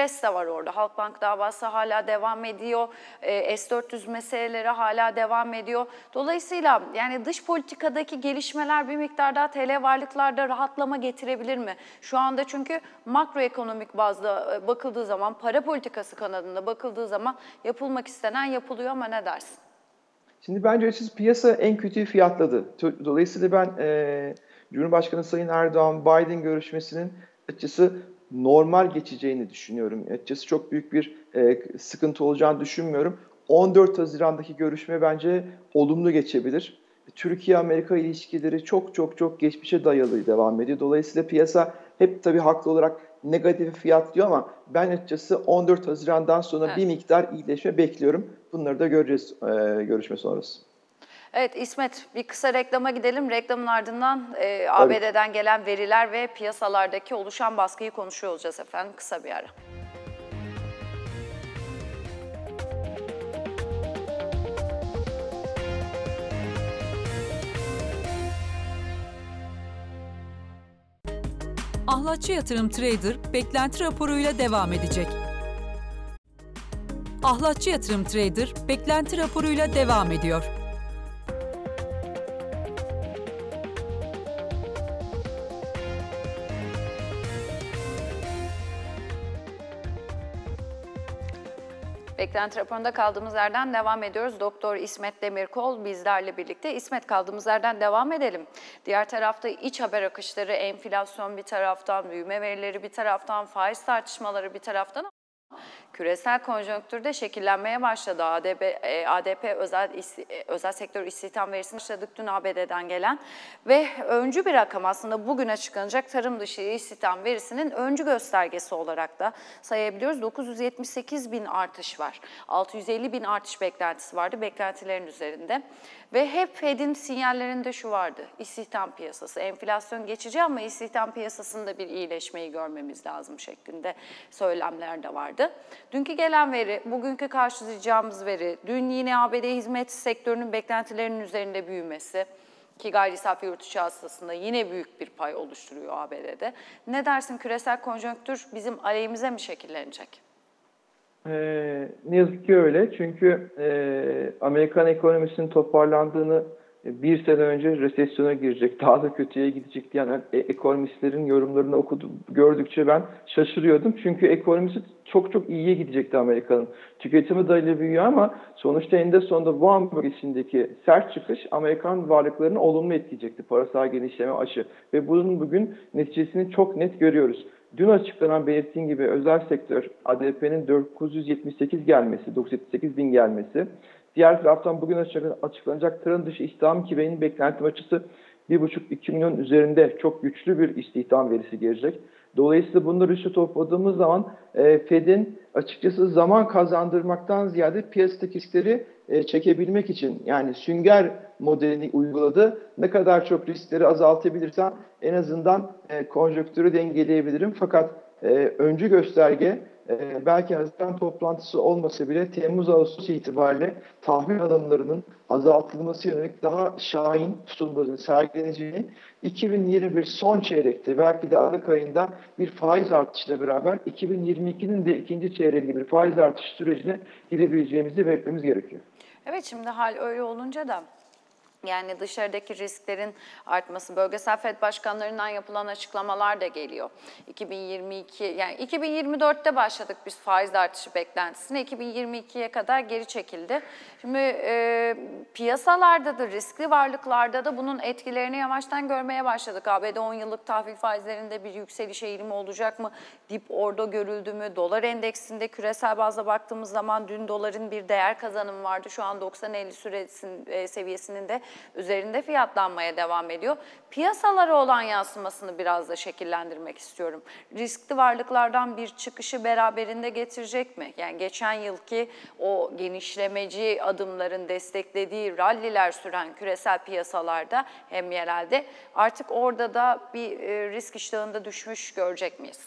stres de var orada. Halkbank davası hala devam ediyor. E, S dört yüz meseleleri hala devam ediyor. Dolayısıyla yani dış politikadaki gelişmeler bir miktar daha T L varlıklarda rahatlama getirebilir mi? Şu anda çünkü makroekonomik bazda bakıldığı zaman, para politikası kanadında bakıldığı zaman yapılmak istenen yapılıyor ama ne dersin? Şimdi bence açıkçası piyasa en kötüyü fiyatladı. Dolayısıyla ben e, Cumhurbaşkanı Sayın Erdoğan-Biden görüşmesinin açıkçası normal geçeceğini düşünüyorum. Açıkçası çok büyük bir e, sıkıntı olacağını düşünmüyorum. on dört Haziran'daki görüşme bence olumlu geçebilir. Türkiye-Amerika ilişkileri çok çok çok geçmişe dayalı devam ediyor. Dolayısıyla piyasa hep tabii haklı olarak negatif fiyat diyor ama ben açıkçası on dört Haziran'dan sonra evet. bir miktar iyileşme bekliyorum. Bunları da göreceğiz e, görüşme sonrası. Evet İsmet, bir kısa reklama gidelim. Reklamın ardından e, A B D'den gelen veriler ve piyasalardaki oluşan baskıyı konuşuyor olacağız efendim. Kısa bir ara. Ahlatçı Yatırım Trader beklenti raporuyla devam edecek. Ahlatçı Yatırım Trader beklenti raporuyla devam ediyor. Beklenti raporunda kaldığımız yerden devam ediyoruz. Doktor İsmet Demirkol bizlerle birlikte. İsmet, kaldığımız yerden devam edelim. Diğer tarafta iç haber akışları, enflasyon bir taraftan, büyüme verileri bir taraftan, faiz tartışmaları bir taraftan. Küresel konjonktürde şekillenmeye başladı. A D P, A D P özel, özel sektör istihdam verisini başladık dün A B D'den gelen ve öncü bir rakam aslında bugün açıklanacak tarım dışı istihdam verisinin öncü göstergesi olarak da sayabiliyoruz. dokuz yüz yetmiş sekiz bin artış var. altı yüz elli bin artış beklentisi vardı, beklentilerin üzerinde. Ve hep Fed'in sinyallerinde şu vardı: istihdam piyasası, enflasyon geçici ama istihdam piyasasında bir iyileşmeyi görmemiz lazım şeklinde söylemler de vardı. Dünkü gelen veri, bugünkü karşılayacağımız veri, dün yine A B D hizmet sektörünün beklentilerinin üzerinde büyümesi ki gayri safi yurt içi hasılasında yine büyük bir pay oluşturuyor A B D'de. Ne dersin, küresel konjonktür bizim aleyhimize mi şekillenecek? Ee, ne yazık ki öyle. Çünkü e, Amerikan ekonomisinin toparlandığını e, bir sene önce resesyona girecek, daha da kötüye gidecek diyen e, ekonomistlerin yorumlarını okudum, gördükçe ben şaşırıyordum. Çünkü ekonomisi çok çok iyiye gidecekti Amerika'nın. Tüketimi dayalı büyüyor ama sonuçta eninde sonunda Wuhan bölgesindeki sert çıkış Amerikan varlıklarını olumlu etkileyecekti. Parasal genişleme, aşı. Ve bunun bugün neticesini çok net görüyoruz. Dün açıklanan belirttiğim gibi özel sektör A D P'nin dokuz yüz yetmiş sekiz gelmesi, dokuz yüz yetmiş sekiz bin gelmesi. Diğer taraftan bugün açıklanacak tarım dışı istihdam ki benim beklentim açısı bir buçuk iki milyon üzerinde çok güçlü bir istihdam verisi gelecek. Dolayısıyla bunları üstü topladığımız zaman e, Fed'in açıkçası zaman kazandırmaktan ziyade piyasadaki riskleri e, çekebilmek için, yani sünger modelini uyguladı. Ne kadar çok riskleri azaltabilirsem en azından e, konjonktürü dengeleyebilirim. Fakat e, öncü gösterge e, belki Haziran toplantısı olmasa bile Temmuz-Ağustos itibariyle tahvil alımlarının azaltılması yönelik daha şahin tutumların sergileneceğini, iki bin yirmi bir son çeyrekte belki de Aralık ayında bir faiz artışıyla beraber iki bin yirmi ikinin de ikinci çeyreğinde bir faiz artış sürecine girebileceğimizi beklememiz gerekiyor. Evet, şimdi hal öyle olunca da yani dışarıdaki risklerin artması, bölgesel Fed başkanlarından yapılan açıklamalar da geliyor. iki bin yirmi iki, yani iki bin yirmi dörtte başladık biz faiz artışı beklentisine, iki bin yirmi ikiye kadar geri çekildi. Şimdi e, piyasalarda da, riskli varlıklarda da bunun etkilerini yavaştan görmeye başladık. A B D on yıllık tahvil faizlerinde bir yükseliş eğilimi olacak mı? Dip orada görüldü mü? Dolar endeksinde küresel bazda baktığımız zaman dün doların bir değer kazanımı vardı. Şu an doksan elli süresinin e, seviyesinin de üzerinde fiyatlanmaya devam ediyor. Piyasalara olan yansımasını biraz da şekillendirmek istiyorum. Riskli varlıklardan bir çıkışı beraberinde getirecek mi? Yani geçen yılki o genişlemeci adımların desteklediği ralliler süren küresel piyasalarda hem yerelde artık orada da bir risk iştahında düşmüş görecek miyiz?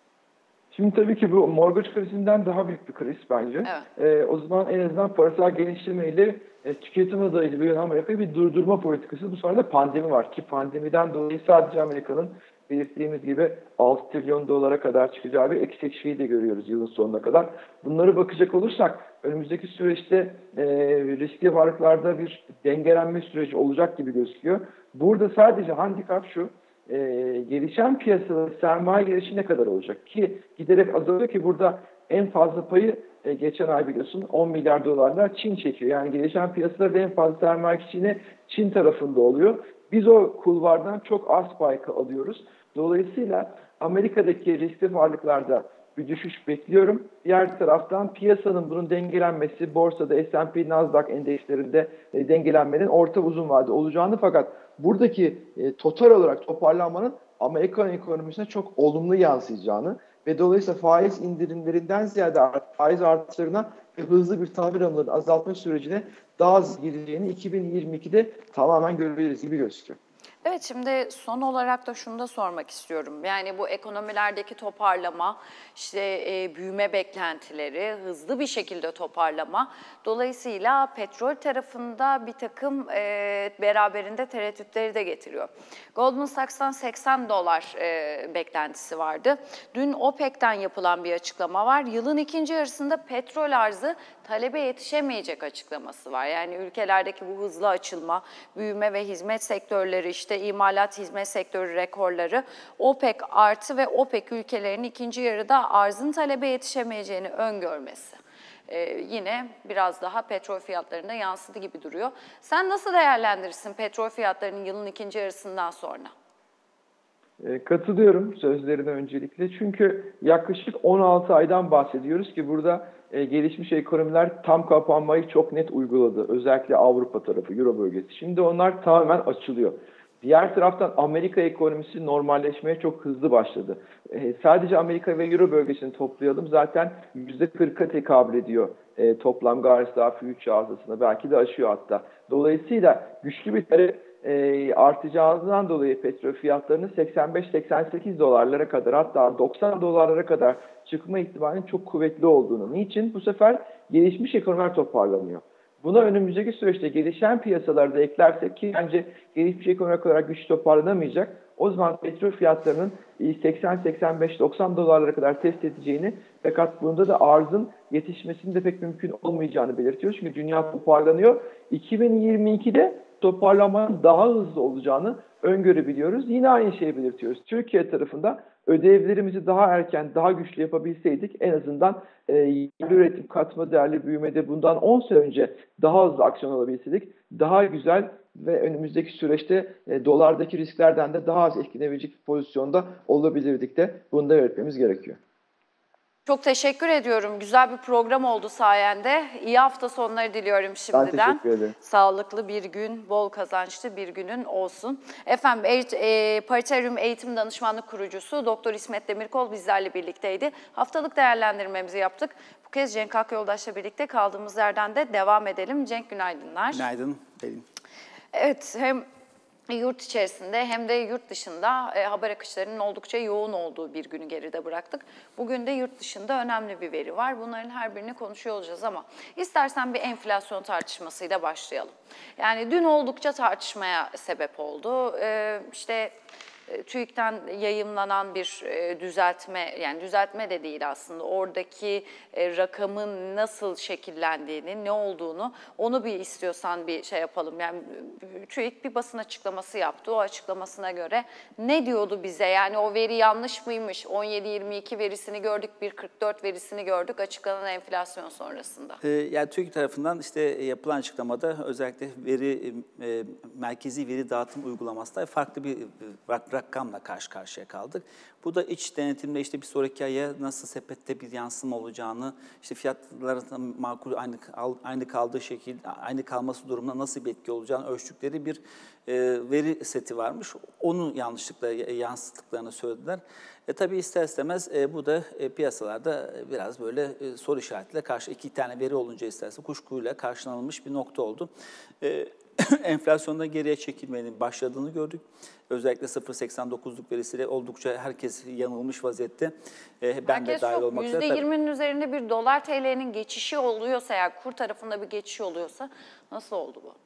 Şimdi tabii ki bu mortgage krizinden daha büyük bir kriz bence. Evet. Ee, o zaman en azından parasal genişlemeyle e, tüketime dayalı bir Amerika'yı bir durdurma politikası. Bu sırada pandemi var ki pandemiden dolayı sadece Amerika'nın belirttiğimiz gibi altı trilyon dolara kadar çıkacağı bir eksikliği de görüyoruz yılın sonuna kadar. Bunları bakacak olursak önümüzdeki süreçte e, riskli varlıklarda bir dengelenme süreci olacak gibi gözüküyor. Burada sadece handikap şu, e, gelişen piyasada sermaye gelişi ne kadar olacak? Ki giderek azalıyor ki burada en fazla payı e, geçen ay biliyorsun on milyar dolarla Çin çekiyor. Yani gelişen piyasalarda en fazla sermaye kişiliği Çin tarafında oluyor. Biz o kulvardan çok az pay alıyoruz. Dolayısıyla Amerika'daki riskli varlıklarda bir düşüş bekliyorum. Diğer taraftan piyasanın bunun dengelenmesi, borsada S and P, Nasdaq endekslerinde e, dengelenmenin orta uzun vade olacağını, fakat buradaki e, total olarak toparlanmanın Amerikan ekonomisine çok olumlu yansıyacağını ve dolayısıyla faiz indirimlerinden ziyade faiz artışlarına ve hızlı bir tahvil alımlarını azaltma sürecine daha az gireceğini iki bin yirmi ikide tamamen görebiliriz gibi gözüküyor. Evet, şimdi son olarak da şunu da sormak istiyorum. Yani bu ekonomilerdeki toparlama, işte e, büyüme beklentileri, hızlı bir şekilde toparlama. Dolayısıyla petrol tarafında bir takım e, beraberinde tereddütleri de getiriyor. Goldman Sachs'tan seksen dolar e, beklentisi vardı. Dün OPEC'ten yapılan bir açıklama var. Yılın ikinci yarısında petrol arzı talebe yetişemeyecek açıklaması var. Yani ülkelerdeki bu hızlı açılma, büyüme ve hizmet sektörleri, işte imalat hizmet sektörü rekorları, OPEC artı ve OPEC ülkelerinin ikinci yarıda arzın talebe yetişemeyeceğini öngörmesi. Ee, yine biraz daha petrol fiyatlarına yansıdı gibi duruyor. Sen nasıl değerlendirirsin petrol fiyatlarının yılın ikinci yarısından sonra? E, katılıyorum sözlerine öncelikle. Çünkü yaklaşık on altı aydan bahsediyoruz ki burada e, gelişmiş ekonomiler tam kapanmayı çok net uyguladı. Özellikle Avrupa tarafı, Euro bölgesi. Şimdi onlar tamamen açılıyor. Diğer taraftan Amerika ekonomisi normalleşmeye çok hızlı başladı. E, sadece Amerika ve Euro bölgesini toplayalım. Zaten yüzde kırka tekabül ediyor e, toplam gayri safi iç hasılasına. Belki de aşıyor hatta. Dolayısıyla güçlü bir talep E, artacağından dolayı petrol fiyatlarının seksen beş seksen sekiz dolarlara kadar, hatta doksan dolarlara kadar çıkma ihtimalinin çok kuvvetli olduğunu. Niçin? Bu sefer gelişmiş ekonomiler toparlanıyor. Buna önümüzdeki süreçte gelişen piyasalarda eklersek, ki bence gelişmiş ekonomi olarak güçlü toparlanamayacak, o zaman petrol fiyatlarının seksen seksen beş doksan dolarlara kadar test edeceğini, fakat bunda da arzın yetişmesinin de pek mümkün olmayacağını belirtiyor. Çünkü dünya toparlanıyor. iki bin yirmi ikide toparlamanın daha hızlı olacağını öngörebiliyoruz. Yine aynı şeyi belirtiyoruz. Türkiye tarafında ödevlerimizi daha erken, daha güçlü yapabilseydik, en azından e, yerli üretim, katma değerli büyümede bundan on sene önce daha hızlı aksiyon alabilseydik, daha güzel ve önümüzdeki süreçte e, dolardaki risklerden de daha az etkilenebilecek bir pozisyonda olabilirdik de, bunu da öğretmemiz gerekiyor. Çok teşekkür ediyorum. Güzel bir program oldu sayende. İyi hafta sonları diliyorum şimdiden. Ben teşekkür ederim. Sağlıklı bir gün, bol kazançlı bir günün olsun. Efendim, e, Pariteryum Eğitim Danışmanlık Kurucusu Doktor İsmet Demirkol bizlerle birlikteydi. Haftalık değerlendirmemizi yaptık. Bu kez Cenk Akyoldaş'la birlikte kaldığımız yerden de devam edelim. Cenk, günaydınlar. Günaydın Pelin. Evet, hem yurt içerisinde hem de yurt dışında e, haber akışlarının oldukça yoğun olduğu bir günü geride bıraktık. Bugün de yurt dışında önemli bir veri var. Bunların her birini konuşuyor olacağız ama istersen bir enflasyon tartışmasıyla başlayalım. Yani dün oldukça tartışmaya sebep oldu. E, işte TÜİK'ten yayımlanan bir düzeltme, yani düzeltme de değil aslında, oradaki rakamın nasıl şekillendiğini, ne olduğunu, onu bir istiyorsan bir şey yapalım. Yani TÜİK bir basın açıklaması yaptı. O açıklamasına göre ne diyordu bize? Yani o veri yanlış mıymış? on yedi yirmi iki verisini gördük, bir kırk dört verisini gördük açıklanan enflasyon sonrasında. Ee, yani TÜİK tarafından işte yapılan açıklamada özellikle veri e, merkezi veri dağıtım uygulamasında farklı bir rakamla karşı karşıya kaldık. Bu da iç denetimde işte bir sonraki aya nasıl sepette bir yansıma olacağını, işte fiyatların makul aynı aynı kaldığı şekilde, aynı kalması durumunda nasıl bir etki olacağını ölçtükleri bir e, veri seti varmış. Onu yanlışlıkla yansıttıklarını söylediler. E, tabii ister istemez e, bu da e, piyasalarda biraz böyle e, soru işaretiyle karşı iki tane veri olunca isterse kuşkuyla karşılanılmış bir nokta oldu. E, enflasyonda geriye çekilmenin başladığını gördük. Özellikle sıfır virgül seksen dokuzluk verisiyle oldukça herkes yanılmış vaziyette. E, ben herkes de dahil olmak üzere. yüzde yirminin üzerinde bir dolar T L'nin geçişi oluyorsa, eğer kur tarafında bir geçiş oluyorsa nasıl oldu bu?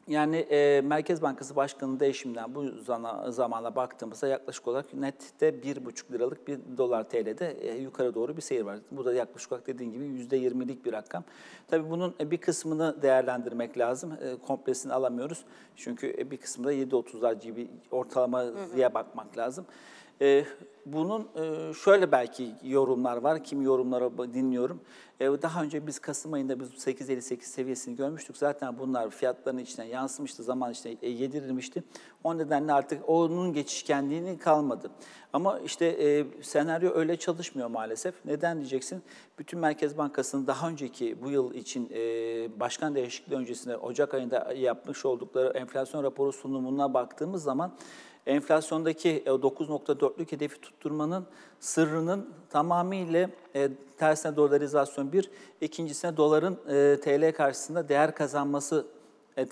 Yani e, Merkez Bankası Başkanı'nın değişiminden bu zana, zamana baktığımızda yaklaşık olarak nette bir buçuk liralık bir dolar T L'de e, yukarı doğru bir seyir var. Bu da yaklaşık olarak dediğin gibi yüzde yirmilik bir rakam. Tabii bunun bir kısmını değerlendirmek lazım. E, komplesini alamıyoruz. Çünkü bir kısmında yedi otuzlar gibi ortalamaya bakmak lazım. E, bunun e, şöyle belki yorumlar var. Kimi yorumları dinliyorum. E, daha önce biz Kasım ayında biz sekiz elli sekiz seviyesini görmüştük. Zaten bunlar fiyatların içine yansımıştı. Zaman işte e, yedirilmişti. O nedenle artık onun geçişkenliğinin kalmadı. Ama işte e, senaryo öyle çalışmıyor maalesef. Neden diyeceksin? Bütün Merkez Bankası'nın daha önceki bu yıl için e, başkan değişikliği öncesinde Ocak ayında yapmış oldukları enflasyon raporu sunumuna baktığımız zaman enflasyondaki dokuz nokta dörtlük hedefi tutturmanın sırrının tamamıyla e, tersine dolarizasyon bir, ikincisine doların e, T L karşısında değer kazanması, e,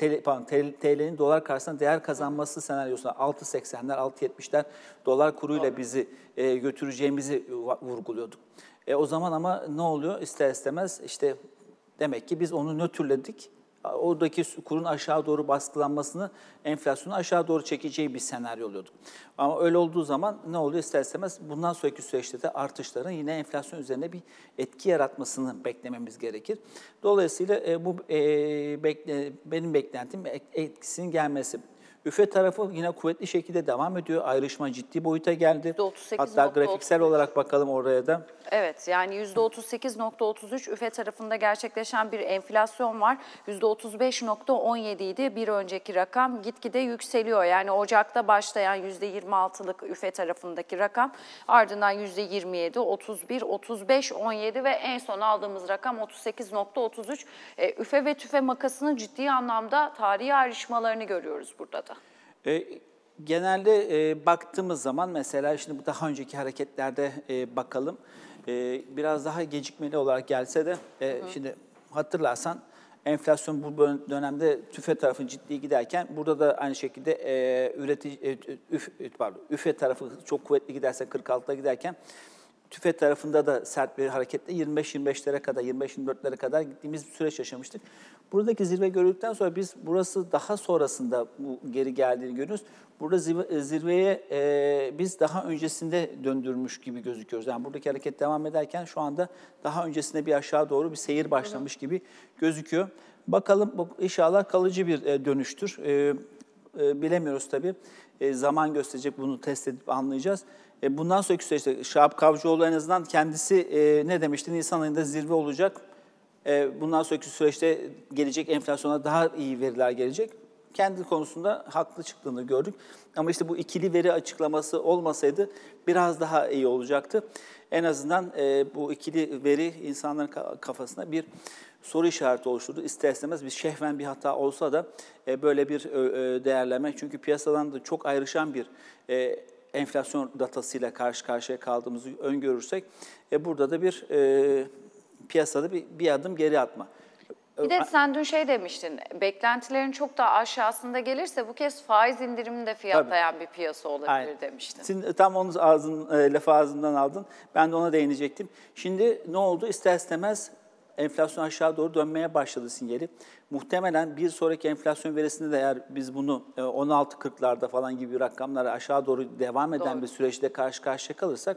T L'nin dolar karşısında değer kazanması senaryosuna altı seksenler, altı yetmişler dolar kuruyla bizi e, götüreceğimizi vurguluyorduk. E, o zaman ama ne oluyor? İster istemez işte demek ki biz onu nötrledik. Oradaki kurun aşağı doğru baskılanmasını, enflasyonu aşağı doğru çekeceği bir senaryo oluyordu. Ama öyle olduğu zaman ne oluyor ister istemez bundan sonraki süreçte de artışların yine enflasyon üzerine bir etki yaratmasını beklememiz gerekir. Dolayısıyla e, bu e, bekle, benim beklentim etkisinin gelmesi. Üfe tarafı yine kuvvetli şekilde devam ediyor. Ayrışma ciddi boyuta geldi. Hatta grafiksel olarak bakalım oraya da. Evet, yani yüzde otuz sekiz nokta otuz üç üfe tarafında gerçekleşen bir enflasyon var. yüzde otuz beş nokta on yedi idi bir önceki rakam, gitgide yükseliyor. Yani Ocak'ta başlayan yüzde yirmi altılık üfe tarafındaki rakam ardından yüzde yirmi yedi, otuz bir, otuz beş, on yedi ve en son aldığımız rakam otuz sekiz nokta otuz üç. E, üfe ve tüfe makasının ciddi anlamda tarihi ayrışmalarını görüyoruz burada da. E, genelde e, baktığımız zaman mesela şimdi daha önceki hareketlerde e, bakalım. E, biraz daha gecikmeli olarak gelse de e, şimdi hatırlarsan enflasyon bu dönemde tüfe tarafı ciddi giderken burada da aynı şekilde e, üretici e, üf, pardon, üfe tarafı çok kuvvetli giderse kırk altıda giderken tüfe tarafında da sert bir hareketle yirmi beş yirmi beşlere kadar, yirmi beş yirmi dörtlere kadar gittiğimiz bir süreç yaşamıştık. Buradaki zirve gördükten sonra biz burası daha sonrasında bu geri geldiğini görüyoruz. Burada zirve, zirveye e, biz daha öncesinde döndürmüş gibi gözüküyoruz. Yani buradaki hareket devam ederken şu anda daha öncesinde bir aşağı doğru bir seyir başlamış gibi gözüküyor. Bakalım bu inşallah kalıcı bir e, dönüştür. E, e, bilemiyoruz tabii. E, zaman gösterecek, bunu test edip anlayacağız. E, bundan sonraki süreçte Şahap Kavcıoğlu en azından kendisi e, ne demişti? Nisan ayında zirve olacak. E, bundan sonraki süreçte gelecek enflasyona daha iyi veriler gelecek. Kendi konusunda haklı çıktığını gördük. Ama işte bu ikili veri açıklaması olmasaydı biraz daha iyi olacaktı. En azından e, bu ikili veri insanların kafasına bir soru işareti oluşturdu. İster istemez bir şehven bir hata olsa da e, böyle bir e, değerleme. Çünkü piyasadan da çok ayrışan bir e, enflasyon datasıyla karşı karşıya kaldığımızı öngörürsek e, burada da bir e, piyasada bir, bir adım geri atma. Bir de sen dün şey demiştin, beklentilerin çok daha aşağısında gelirse bu kez faiz indirimini de fiyatlayan Tabii. bir piyasa olabilir Aynen. demiştin. Sen tam onun ağzın, e, lafı ağzından aldın. Ben de ona değinecektim. Şimdi ne oldu? İster istemez enflasyon aşağı doğru dönmeye başladı sinyali. Muhtemelen bir sonraki enflasyon verisinde de eğer biz bunu on altı kırklarda falan gibi rakamlara aşağı doğru devam eden doğru. bir süreçte karşı karşıya kalırsak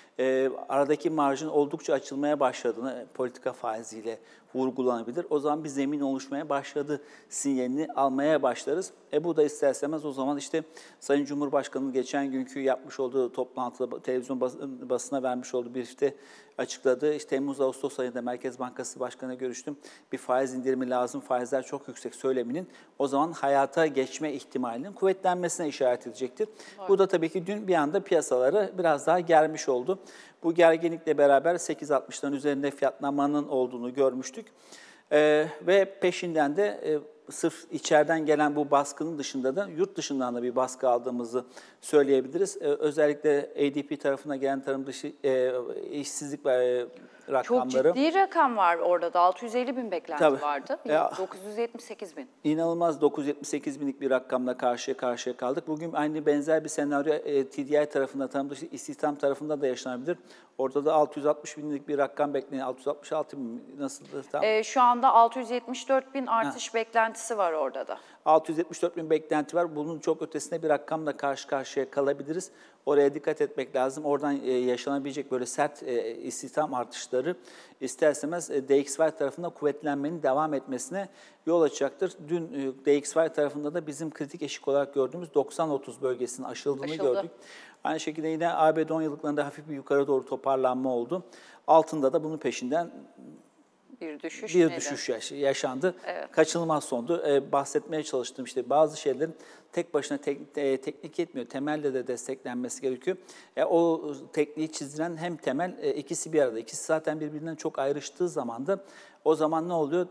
e, aradaki marjın oldukça açılmaya başladığını politika faiziyle vurgulanabilir. O zaman bir zemin oluşmaya başladı sinyalini almaya başlarız. E bu da ister istemez o zaman işte Sayın Cumhurbaşkanı'nın geçen günkü yapmış olduğu toplantıda televizyon basına vermiş olduğu briefte açıkladığı işte Temmuz-Ağustos ayında Merkez Bankası Başkanı'na görüştüm. Bir faiz indirimi lazım, faizler çok yüksek söyleminin o zaman hayata geçme ihtimalinin kuvvetlenmesine işaret edecektir. Evet. Bu da tabii ki dün bir anda piyasaları biraz daha germiş oldu. Bu gerginlikle beraber sekiz altmışların üzerinde fiyatlamanın olduğunu görmüştük. Ee, ve peşinden de e, sırf içeriden gelen bu baskının dışında da yurt dışından da bir baskı aldığımızı söyleyebiliriz. Ee, özellikle A D P tarafına gelen tarım dışı e, işsizlik ve rakamları. Çok ciddi rakam var orada da. altı yüz elli bin beklenti Tabii. vardı. Ya, dokuz yüz yetmiş sekiz bin. İnanılmaz dokuz yüz yetmiş sekiz binlik bir rakamla karşıya karşıya kaldık. Bugün aynı benzer bir senaryo e, T D I tarafında, tanım dışı istihdam tarafında da yaşanabilir. Orada da altı yüz altmış binlik bir rakam bekleniyor. altı yüz altmış altı bin nasıldı tam? Ee, şu anda altı yüz yetmiş dört bin artış ha. beklentisi var orada da. altı yüz yetmiş dört bin beklenti var. Bunun çok ötesinde bir rakamla karşı karşıya kalabiliriz. Oraya dikkat etmek lazım. Oradan e, yaşanabilecek böyle sert e, istihdam artışları ister istemez e, D X Y tarafında kuvvetlenmenin devam etmesine yol açacaktır. Dün e, D X Y tarafında da bizim kritik eşik olarak gördüğümüz doksan otuz bölgesinin aşıldığını Aşıldı. gördük. Aynı şekilde yine A B D on yıllıklarında hafif bir yukarı doğru toparlanma oldu. Altında da bunun peşinden bir düşüş, bir neydi? düşüş yaşandı. Evet. Kaçınılmaz sondu. Ee, bahsetmeye çalıştığım işte bazı şeylerin tek başına tek, e, teknik yetmiyor. Temelde de desteklenmesi gerekiyor. E, o tekniği çizilen hem temel e, ikisi bir arada. İkisi zaten birbirinden çok ayrıştığı zaman da o zaman ne oluyor?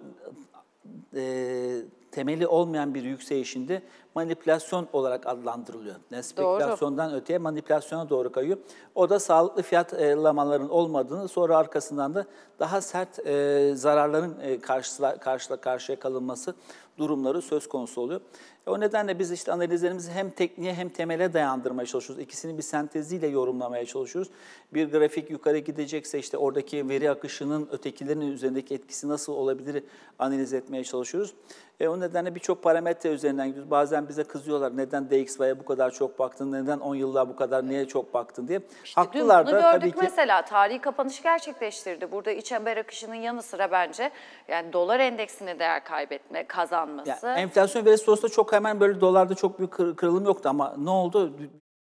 E, temeli olmayan bir yükselişinde manipülasyon olarak adlandırılıyor. Yani spekülasyondan öteye manipülasyona doğru kayıyor. O da sağlıklı fiyatlamaların olmadığını, sonra arkasından da daha sert e, zararların e, karşıla, karşıla karşıya kalınması durumları söz konusu oluyor. E, o nedenle biz işte analizlerimizi hem tekniğe hem temele dayandırmaya çalışıyoruz. İkisini bir senteziyle yorumlamaya çalışıyoruz. Bir grafik yukarı gidecekse işte oradaki veri akışının ötekilerin üzerindeki etkisi nasıl olabilir analiz etmeye çalışıyoruz. E, o nedenle birçok parametre üzerinden gidiyoruz. Bazen bize kızıyorlar, neden D X Y'ye bu kadar çok baktın, neden on yıllığa bu kadar niye çok baktın diye. İşte Haklılar dün da bunu tabii gördük ki. mesela, tarihi kapanışı gerçekleştirdi. Burada iç haber akışının yanı sıra bence yani dolar endeksine değer kaybetme, kazanması. Yani enflasyon verisi sonrasında çok hemen böyle dolarda çok büyük kırılım yoktu ama ne oldu?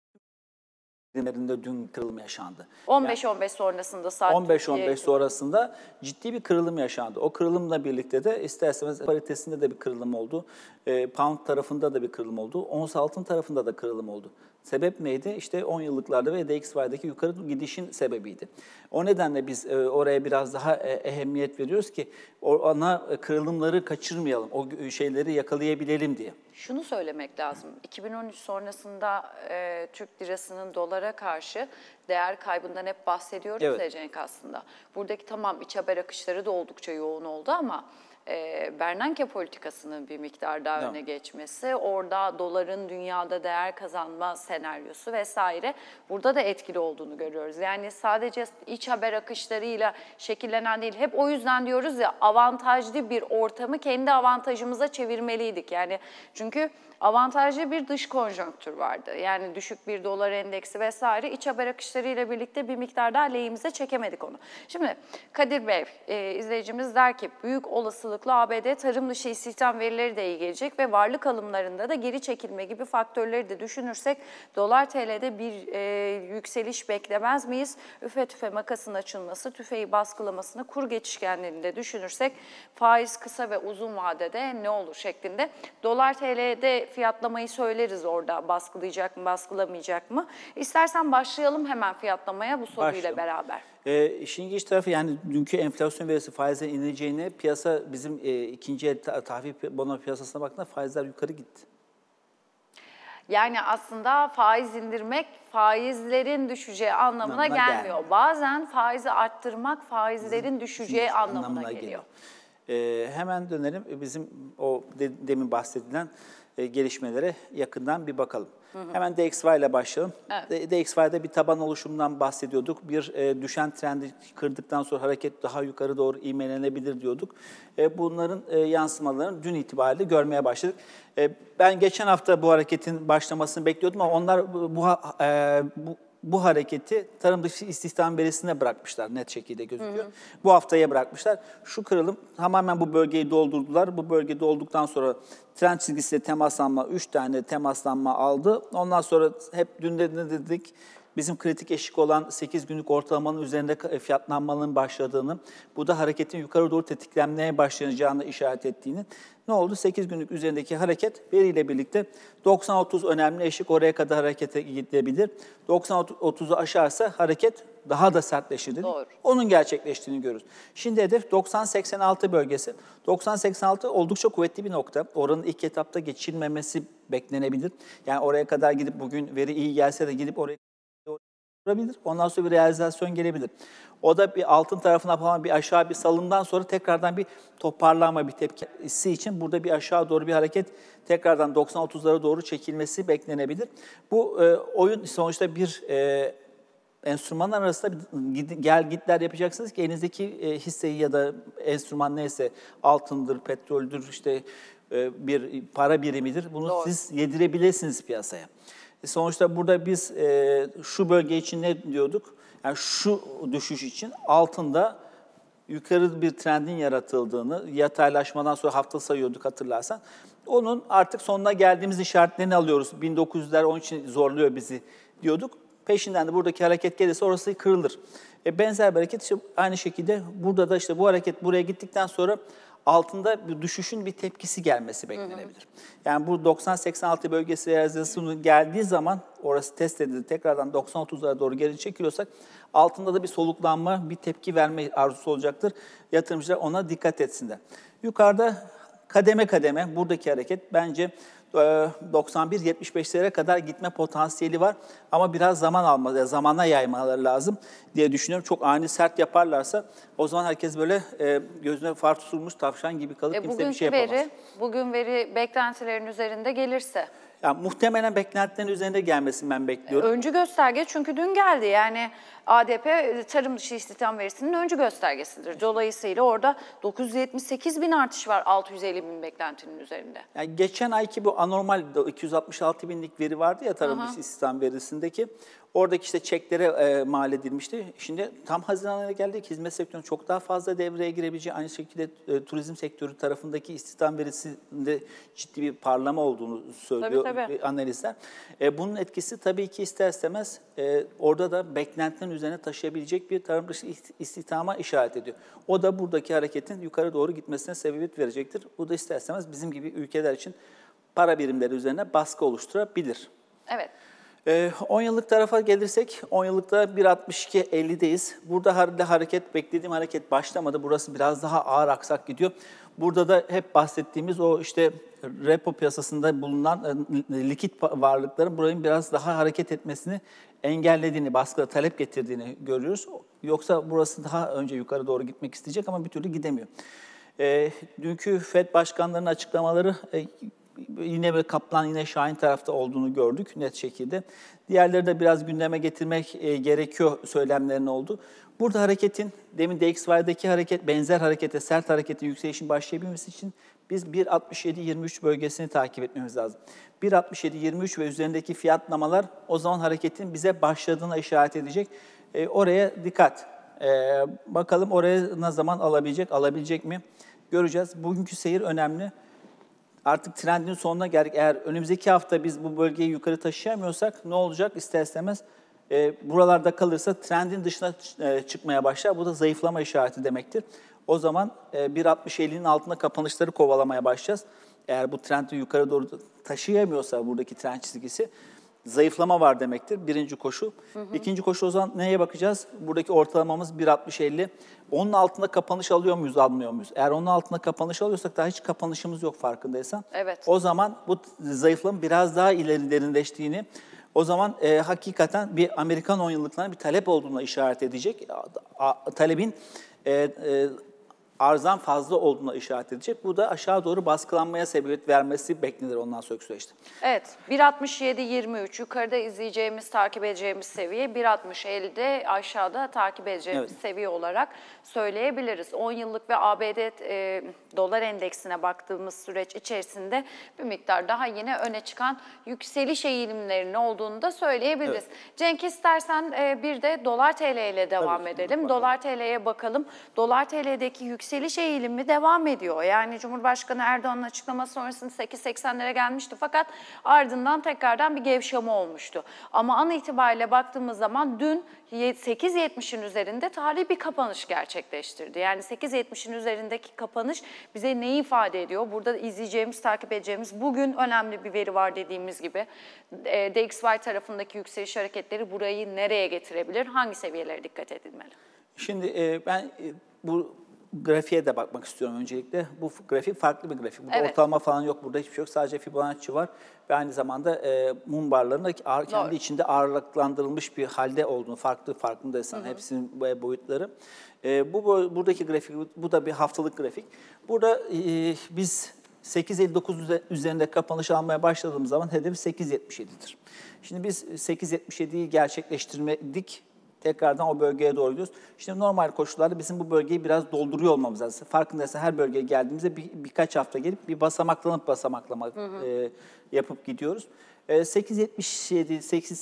Dilimlerinde dün kırılım yaşandı. on beş on beş sonrasında saat on beş on beş sonrasında ciddi bir kırılım yaşandı. O kırılımla birlikte de ister istemez paritesinde de bir kırılım oldu. E, pound tarafında da bir kırılım oldu. Ons altın tarafında da kırılım oldu. Sebep neydi? İşte on yıllıklarda ve D X Y'deki yukarı gidişin sebebiydi. O nedenle biz e, oraya biraz daha e, ehemmiyet veriyoruz ki o ana kırılımları kaçırmayalım, o şeyleri yakalayabilelim diye. Şunu söylemek lazım. iki bin on üç sonrasında e, Türk lirasının dolara karşı değer kaybından hep bahsediyoruz evet. ya Cenk aslında. Buradaki tamam iç haber akışları da oldukça yoğun oldu ama e, Bernanke politikasının bir miktar daha tamam. öne geçmesi, orada doların dünyada değer kazanma senaryosu vesaire burada da etkili olduğunu görüyoruz. Yani sadece iç haber akışlarıyla şekillenen değil, hep o yüzden diyoruz ya avantajlı bir ortamı kendi avantajımıza çevirmeliydik. Yani çünkü avantajlı bir dış konjonktür vardı. Yani düşük bir dolar endeksi vesaire iç haber akışlarıyla birlikte bir miktar daha lehimize çekemedik onu. Şimdi Kadir Bey, e, izleyicimiz der ki büyük olasılıkla A B D tarım dışı istihdam verileri de iyi gelecek ve varlık alımlarında da geri çekilme gibi faktörleri de düşünürsek dolar T L'de bir e, yükseliş beklemez miyiz? Üfe tüfe makasın açılması, tüfeği baskılamasını kur geçişkenlerinde düşünürsek faiz kısa ve uzun vadede ne olur şeklinde. Dolar T L'de fiyatlamayı söyleriz orada, baskılayacak mı, baskılamayacak mı? İstersen başlayalım hemen fiyatlamaya bu soruyla Başlayalım. beraber. E, işin ilginç tarafı yani dünkü enflasyon verisi faizlerin ineceğine piyasa bizim e, ikinci el ta, tahvil bono piyasasına baktığında faizler yukarı gitti. Yani aslında faiz indirmek faizlerin düşeceği anlamına Anlamına gelmiyor. gelmiyor. Bazen faizi arttırmak faizlerin düşeceği anlamına, anlamına geliyor. geliyor. E, hemen dönelim bizim o de, demin bahsedilen e, gelişmelere yakından bir bakalım. Hı hı. Hemen D X Y ile başlayalım. Evet. D X Y'de bir taban oluşumundan bahsediyorduk. Bir e, düşen trendi kırdıktan sonra hareket daha yukarı doğru ivmelenebilir diyorduk. E, bunların e, yansımalarını dün itibariyle görmeye başladık. E, ben geçen hafta bu hareketin başlamasını bekliyordum ama onlar bu, bu, e, bu Bu hareketi tarım dışı istihdam verisine bırakmışlar, net şekilde gözüküyor. Hı hı. Bu haftaya bırakmışlar. Şu kırılım tamamen bu bölgeyi doldurdular. Bu bölge dolduktan sonra trend çizgisiyle temaslanma, üç tane temaslanma aldı. Ondan sonra hep dün de ne dedik? Bizim kritik eşik olan sekiz günlük ortalamanın üzerinde fiyatlanmanın başladığını, bu da hareketin yukarı doğru tetiklenmeye başlayacağını işaret ettiğini. Ne oldu? sekiz günlük üzerindeki hareket veriyle birlikte doksan otuz önemli eşik, oraya kadar harekete gidebilir. doksan otuzu aşarsa hareket daha da sertleşir dedik. Doğru. Onun gerçekleştiğini görürüz. Şimdi hedef doksan seksen altı bölgesi. doksan seksen altı oldukça kuvvetli bir nokta. Oranın ilk etapta geçilmemesi beklenebilir. Yani oraya kadar gidip bugün veri iyi gelse de gidip oraya olabilir. Ondan sonra bir realizasyon gelebilir. O da bir altın tarafına falan bir aşağı bir salımdan sonra tekrardan bir toparlanma, bir tepkisi için burada bir aşağı doğru bir hareket tekrardan doksan otuzlara doğru çekilmesi beklenebilir. Bu e, oyun sonuçta bir e, enstrümanlar arasında bir gel gitler yapacaksınız ki elinizdeki e, hisseyi ya da enstrüman neyse altındır, petroldür, işte e, bir para birimidir. Bunu Doğru. siz yedirebilirsiniz piyasaya. E, sonuçta burada biz e, şu bölge için ne diyorduk? Yani şu düşüş için altında yukarı bir trendin yaratıldığını, yataylaşmadan sonra hafta sayıyorduk hatırlarsan. Onun artık sonuna geldiğimiz işaretlerini alıyoruz. bin dokuz yüzler onun için zorluyor bizi diyorduk. Peşinden de buradaki hareket gelirse orası kırılır. E benzer bir hareket işte aynı şekilde burada da işte bu hareket buraya gittikten sonra altında bir düşüşün bir tepkisi gelmesi beklenebilir. Hı hı. Yani bu doksan seksen altı bölgesi realizasyonu geldiği zaman orası test edildi. Tekrardan doksan otuzlara doğru geri çekiliyorsak altında da bir soluklanma, bir tepki verme arzusu olacaktır. Yatırımcılar ona dikkat etsinler. Yukarıda kademe kademe buradaki hareket bence doksan bir yetmiş beşlere kadar gitme potansiyeli var. Ama biraz zaman almalı, zamana yaymaları lazım diye düşünüyorum. Çok ani sert yaparlarsa o zaman herkes böyle e, gözüne far tutulmuş tavşan gibi kalıp E, kimse bir şey yapamaz. Veri, bugün veri beklentilerin üzerinde gelirse? Yani muhtemelen beklentilerin üzerinde gelmesini ben bekliyorum. Öncü gösterge çünkü dün geldi. Yani A D P tarım dışı istihdam verisinin öncü göstergesidir. Dolayısıyla orada dokuz yüz yetmiş sekiz bin artış var altı yüz elli bin beklentinin üzerinde. Yani geçen ayki bu anormal iki yüz altmış altı binlik veri vardı ya tarım dışı istihdam verisindeki. Oradaki işte çeklere e, mal edilmişti. Şimdi tam Haziran ayına geldik. Hizmet sektörünün çok daha fazla devreye girebileceği, aynı şekilde e, turizm sektörü tarafındaki istihdam verisinde ciddi bir parlama olduğunu söylüyor tabii, tabii. analistler. E, bunun etkisi tabii ki ister istemez e, orada da beklentilerin üzerine taşıyabilecek bir tarım dışı istihdama işaret ediyor. O da buradaki hareketin yukarı doğru gitmesine sebebiyet verecektir. Bu da ister istemez bizim gibi ülkeler için para birimleri üzerine baskı oluşturabilir. Evet. on yıllık tarafa gelirsek, on yıllıkta bir altmış iki ellideyiz. Burada hareket, beklediğim hareket başlamadı. Burası biraz daha ağır aksak gidiyor. Burada da hep bahsettiğimiz o işte repo piyasasında bulunan likit varlıkların buranın biraz daha hareket etmesini engellediğini, baskıda talep getirdiğini görüyoruz. Yoksa burası daha önce yukarı doğru gitmek isteyecek ama bir türlü gidemiyor. E, dünkü Fed başkanlarının açıklamaları e, yine ve Kaplan yine Şahin tarafta olduğunu gördük net şekilde. Diğerleri de biraz gündeme getirmek e, gerekiyor söylemlerin oldu. Burada hareketin, demin D X Y'deki hareket, benzer harekete, sert hareketin yükselişin başlayabilmesi için biz bir altmış yedi yirmi üç bölgesini takip etmemiz lazım. bir altmış yedi yirmi üç ve üzerindeki fiyatlamalar o zaman hareketin bize başladığına işaret edecek. E, oraya dikkat. E, bakalım oraya ne zaman alabilecek, alabilecek mi? Göreceğiz. Bugünkü seyir önemli. Artık trendin sonuna geldik. Eğer önümüzdeki hafta biz bu bölgeyi yukarı taşıyamıyorsak ne olacak? İster istemez e, buralarda kalırsa trendin dışına e, çıkmaya başlar. Bu da zayıflama işareti demektir. O zaman e, bir altmış ellinin altında kapanışları kovalamaya başlayacağız. Eğer bu trendi yukarı doğru taşıyamıyorsa buradaki trend çizgisi zayıflama var demektir. Birinci koşu. Hı hı. İkinci koşu o zaman neye bakacağız? Buradaki ortalamamız bir altmış elli. Onun altında kapanış alıyor muyuz, almıyor muyuz? Eğer onun altında kapanış alıyorsak daha hiç kapanışımız yok farkındaysan. Evet. O zaman bu zayıflama biraz daha ileri derinleştiğini, o zaman e, hakikaten bir Amerikan on yıllıklarına bir talep olduğuna işaret edecek. A, a, talebin e, e, arzdan fazla olduğuna işaret edecek. Bu da aşağı doğru baskılanmaya sebebiyet vermesi beklenir ondan sonraki süreçte. Evet, bir altmış yedi yirmi üç yukarıda izleyeceğimiz, takip edeceğimiz seviye, bir altmış ellide aşağıda takip edeceğimiz evet. seviye olarak söyleyebiliriz. on yıllık ve A B D e, dolar endeksine baktığımız süreç içerisinde bir miktar daha yine öne çıkan yükseliş eğilimlerinin olduğunu da söyleyebiliriz. Evet. Cenk istersen e, bir de dolar T L ile devam Tabii, edelim. Bakalım. Dolar T L'ye bakalım. Dolar T L'deki yükseliş Yükseliş eğilimi devam ediyor. Yani Cumhurbaşkanı Erdoğan'ın açıklaması sonrasında sekiz seksenlere gelmişti fakat ardından tekrardan bir gevşeme olmuştu. Ama an itibariyle baktığımız zaman dün sekiz yetmişin üzerinde tarihi bir kapanış gerçekleştirdi. Yani sekiz yetmişin üzerindeki kapanış bize neyi ifade ediyor? Burada izleyeceğimiz, takip edeceğimiz bugün önemli bir veri var dediğimiz gibi. D X Y tarafındaki yükseliş hareketleri burayı nereye getirebilir? Hangi seviyelere dikkat edilmeli? Şimdi e, ben e, bu grafiğe de bakmak istiyorum öncelikle. Bu grafik farklı bir grafik. Burada Evet. ortalama falan yok, burada hiçbir şey yok. Sadece Fibonacci var ve aynı zamanda e, mum barlarının ağır, kendi içinde ağırlıklandırılmış bir halde olduğunu, farklı farkındaysan hepsinin boyutları. E, bu buradaki grafik, bu da bir haftalık grafik. Burada e, biz sekiz elli dokuz üzerinde kapanış almaya başladığımız zaman hedefi sekiz yetmiş yedidir. Şimdi biz sekiz yetmiş yediyi gerçekleştirmedik. Tekrardan o bölgeye doğru gidiyoruz. Şimdi normal koşullarda bizim bu bölgeyi biraz dolduruyor olmamız lazım. Farkındaysan her bölgeye geldiğimizde bir, birkaç hafta gelip bir basamaklanıp basamaklama hı hı. E, yapıp gidiyoruz. E, sekiz yetmiş yedi,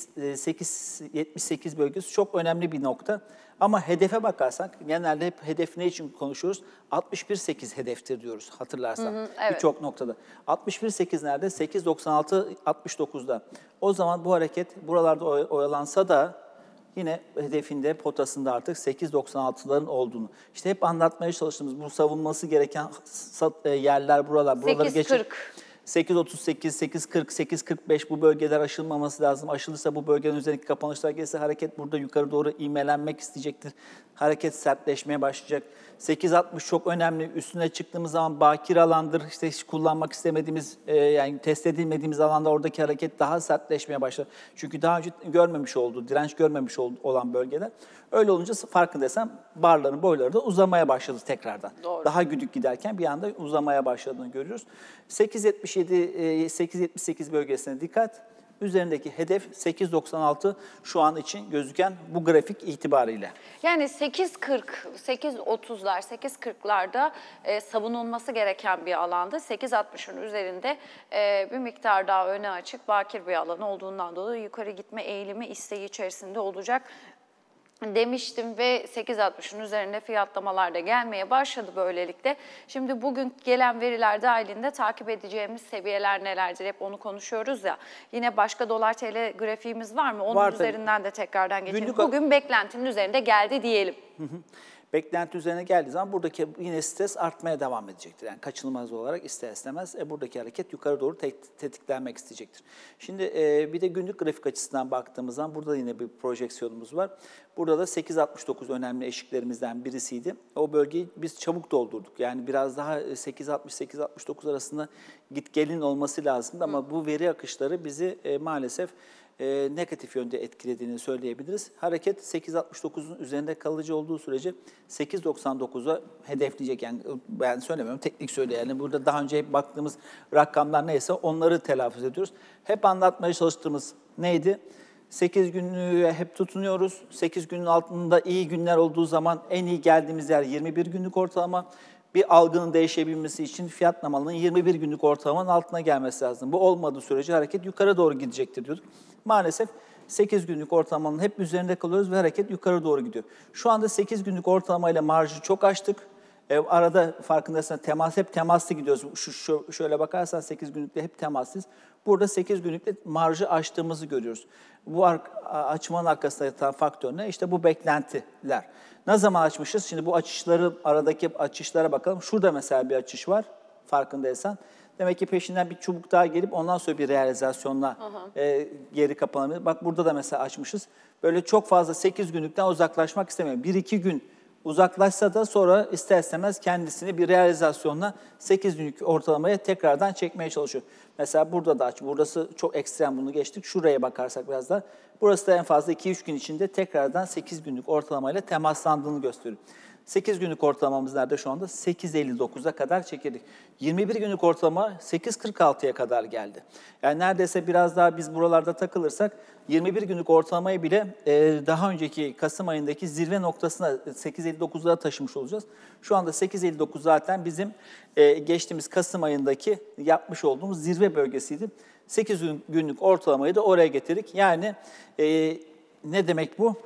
sekiz yetmiş sekiz bölgesi çok önemli bir nokta. Ama hedefe bakarsak, genelde hep hedef ne için konuşuyoruz? altmış bir sekiz hedeftir diyoruz hatırlarsan evet. birçok noktada. altmış bir sekiz nerede? sekiz doksan altı altmış dokuzda. O zaman bu hareket buralarda oyalansa da yine hedefinde, potasında artık sekiz doksan altıların olduğunu. İşte hep anlatmaya çalıştığımız bu savunması gereken yerler buralar. Buraları sekiz kırk. sekiz otuz sekiz, sekiz kırk, sekiz kırk beş bu bölgeler aşılmaması lazım. Aşılırsa bu bölgenin üzerindeki kapanışlar gelirse hareket burada yukarı doğru ivmelenmek isteyecektir. Hareket sertleşmeye başlayacak. sekiz altmış çok önemli. Üstüne çıktığımız zaman bakir alandır. İşte hiç kullanmak istemediğimiz, e, yani test edilmediğimiz alanda oradaki hareket daha sertleşmeye başlar. Çünkü daha önce görmemiş olduğu, direnç görmemiş olduğu, olan bölgeler. Öyle olunca farkındaysan barların boyları da uzamaya başladı tekrardan. Doğru. Daha güdük giderken bir anda uzamaya başladığını görüyoruz. sekiz yetmiş yedi, sekiz yetmiş sekiz bölgesine dikkat. Üzerindeki hedef sekiz doksan altı şu an için gözüken bu grafik itibariyle. Yani sekiz kırk, sekiz otuzlar, sekiz kırklarda e, savunulması gereken bir alanda sekiz altmışın üzerinde e, bir miktar daha öne açık, bakir bir alan olduğundan dolayı yukarı gitme eğilimi isteği içerisinde olacak demiştim ve sekiz altmışın üzerinde fiyatlamalar da gelmeye başladı böylelikle. Şimdi bugün gelen veriler dahilinde takip edeceğimiz seviyeler nelerdir? Hep onu konuşuyoruz ya. Yine başka dolar T L grafiğimiz var mı? Onun var, üzerinden tabii de tekrardan geçelim. Günlük... Bugün beklentinin üzerinde geldi diyelim. Hı hı. Beklenti üzerine geldiği zaman buradaki yine stres artmaya devam edecektir. Yani kaçınılmaz olarak ister istemez e, buradaki hareket yukarı doğru tet tetiklenmek isteyecektir. Şimdi e, bir de günlük grafik açısından baktığımız zaman burada yine bir projeksiyonumuz var. Burada da sekiz altmış dokuz önemli eşiklerimizden birisiydi. O bölgeyi biz çabuk doldurduk. Yani biraz daha sekiz altmış sekiz altmış dokuz arasında git gelin olması lazımdı ama Hı. bu veri akışları bizi e, maalesef E, negatif yönde etkilediğini söyleyebiliriz. Hareket sekiz altmış dokuzun üzerinde kalıcı olduğu sürece sekiz doksan dokuza hedefleyecek. Yani ben söylemiyorum, teknik söylüyor. Yani burada daha önce hep baktığımız rakamlar neyse onları telaffuz ediyoruz. Hep anlatmaya çalıştığımız neydi? sekiz günlüğe hep tutunuyoruz. sekiz günün altında iyi günler olduğu zaman en iyi geldiğimiz yer yirmi bir günlük ortalama. Bir algının değişebilmesi için fiyatlamaların yirmi bir günlük ortalamanın altına gelmesi lazım. Bu olmadığı sürece hareket yukarı doğru gidecektir diyorduk. Maalesef sekiz günlük ortalamanın hep üzerinde kalıyoruz ve hareket yukarı doğru gidiyor. Şu anda sekiz günlük ortalamayla marjı çok açtık. E, arada farkındaysan temas, hep temaslı gidiyoruz. Şu, şu şöyle bakarsan sekiz günlükte hep temassız. Burada sekiz günlükte marjı açtığımızı görüyoruz. Bu açmanın arkasında yatan faktör ne? İşte bu beklentiler. Ne zaman açmışız? Şimdi bu açışları, aradaki açışlara bakalım. Şurada mesela bir açış var, farkındaysan. Demek ki peşinden bir çubuk daha gelip ondan sonra bir realizasyonla e, geri kapanabilir. Bak burada da mesela açmışız. Böyle çok fazla sekiz günlükten uzaklaşmak istemiyorum. bir iki gün uzaklaşsa da sonra ister istemez kendisini bir realizasyonla sekiz günlük ortalamaya tekrardan çekmeye çalışıyor. Mesela burada da aç. Burası çok ekstrem, bunu geçtik. Şuraya bakarsak biraz da. Burası da en fazla iki üç gün içinde tekrardan sekiz günlük ortalamayla temaslandığını gösteriyor. sekiz günlük ortalamamız nerede şu anda? sekiz elli dokuza kadar çekildik. yirmi bir günlük ortalama sekiz kırk altıya kadar geldi. Yani neredeyse biraz daha biz buralarda takılırsak yirmi bir günlük ortalamayı bile e, daha önceki Kasım ayındaki zirve noktasına sekiz elli dokuzlara taşımış olacağız. Şu anda sekiz elli dokuz zaten bizim e, geçtiğimiz Kasım ayındaki yapmış olduğumuz zirve bölgesiydi. sekiz günlük ortalamayı da oraya getirdik. Yani e, ne demek bu?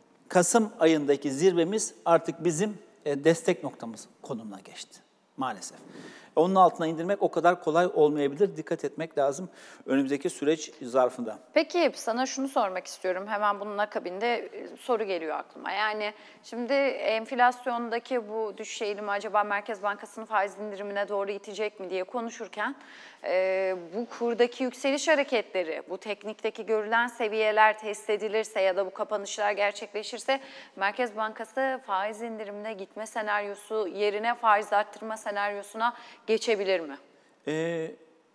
Kasım ayındaki zirvemiz artık bizim destek noktamız konumuna geçti maalesef. Onun altına indirmek o kadar kolay olmayabilir. Dikkat etmek lazım önümüzdeki süreç zarfında. Peki sana şunu sormak istiyorum. Hemen bunun akabinde soru geliyor aklıma. Yani şimdi enflasyondaki bu düşüş eğilimi acaba Merkez Bankası'nın faiz indirimine doğru itecek mi diye konuşurken e, bu kurdaki yükseliş hareketleri, bu teknikteki görülen seviyeler test edilirse ya da bu kapanışlar gerçekleşirse Merkez Bankası faiz indirimine gitme senaryosu yerine faiz arttırma senaryosuna geçebilir mi? Ee,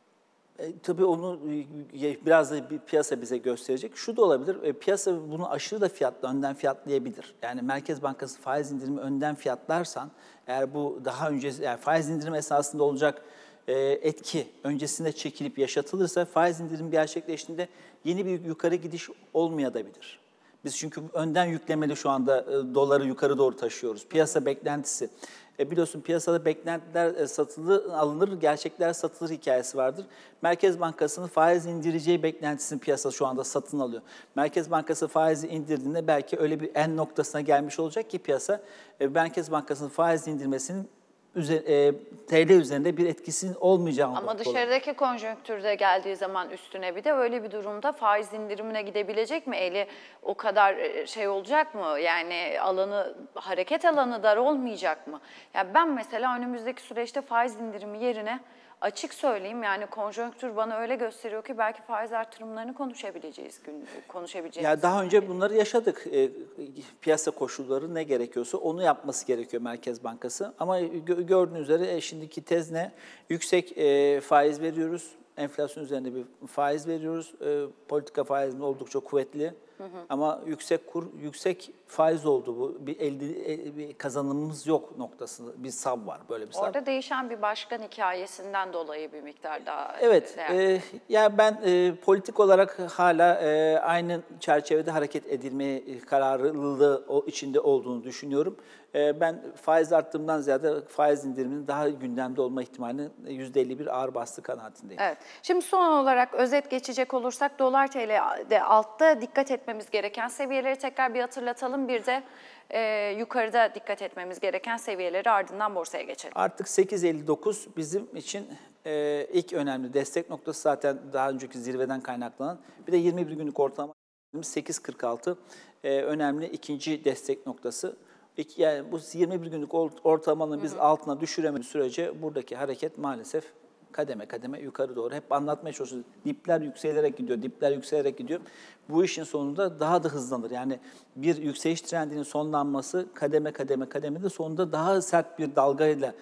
e, tabii onu e, biraz da bir piyasa bize gösterecek. Şu da olabilir, e, piyasa bunu aşırı da fiyatla, önden fiyatlayabilir. Yani Merkez Bankası faiz indirimi önden fiyatlarsan, eğer bu daha önce, yani faiz indirimi esasında olacak e, etki öncesinde çekilip yaşatılırsa, faiz indirimi gerçekleştiğinde yeni bir yukarı gidiş olmayabilir. Biz çünkü önden yüklemeli şu anda e, doları yukarı doğru taşıyoruz. Piyasa beklentisi. E biliyorsun piyasada beklentiler e, satılır, alınır, gerçekler satılır hikayesi vardır. Merkez Bankası'nın faiz indireceği beklentisini piyasa şu anda satın alıyor. Merkez Bankası faizi indirdiğinde belki öyle bir en noktasına gelmiş olacak ki piyasa, e, Merkez Bankası'nın faiz indirmesinin Üzer, e, T L üzerinde bir etkisinin olmayacağı. Ama dışarıdaki konjonktürde geldiği zaman üstüne bir de öyle bir durumda faiz indirimine gidebilecek mi? Eli o kadar şey olacak mı? Yani alanı, hareket alanı dar olmayacak mı? Yani ben mesela önümüzdeki süreçte faiz indirimi yerine açık söyleyeyim, yani konjonktür bana öyle gösteriyor ki belki faiz artırımlarını konuşabileceğiz gün konuşabileceğiz. Ya daha önce bunları yaşadık. E, piyasa koşulları ne gerekiyorsa onu yapması gerekiyor Merkez Bankası. Ama gö gördüğünüz üzere e, şimdiki tez ne? Yüksek e, faiz veriyoruz. Enflasyon üzerinde bir faiz veriyoruz. E, politika faizinin oldukça kuvvetli. Hı hı. Ama yüksek kur, yüksek faiz oldu bu. Bir elde e, bir kazanımımız yok noktasında bir sav var, böyle bir sav. Orada değişen bir başkan hikayesinden dolayı bir miktar daha. Evet, e, yani ben e, politik olarak hala e, aynı çerçevede hareket edilmeye kararlılığı o içinde olduğunu düşünüyorum. E, ben faiz arttırımından ziyade faiz indiriminin daha gündemde olma ihtimalinin yüzde elli bir ağır bastığı kanaatindeyim. Evet. Şimdi son olarak özet geçecek olursak dolar T L'de altta dikkat etmemiz gereken seviyeleri tekrar bir hatırlatalım. Bir de e, yukarıda dikkat etmemiz gereken seviyeleri, ardından borsaya geçelim. Artık sekiz elli dokuz bizim için e, ilk önemli destek noktası, zaten daha önceki zirveden kaynaklanan. Bir de yirmi bir günlük ortalama sekiz kırk altı e, önemli ikinci destek noktası. Yani bu yirmi bir günlük ortalamanın biz altına düşüremediğimiz sürece buradaki hareket maalesef kademe kademe yukarı doğru. Hep anlatmaya çalışıyoruz. Dipler yükselerek gidiyor, dipler yükselerek gidiyor. Bu işin sonunda daha da hızlanır. Yani bir yükseliş trendinin sonlanması kademe kademe kademe de sonunda daha sert bir dalgayla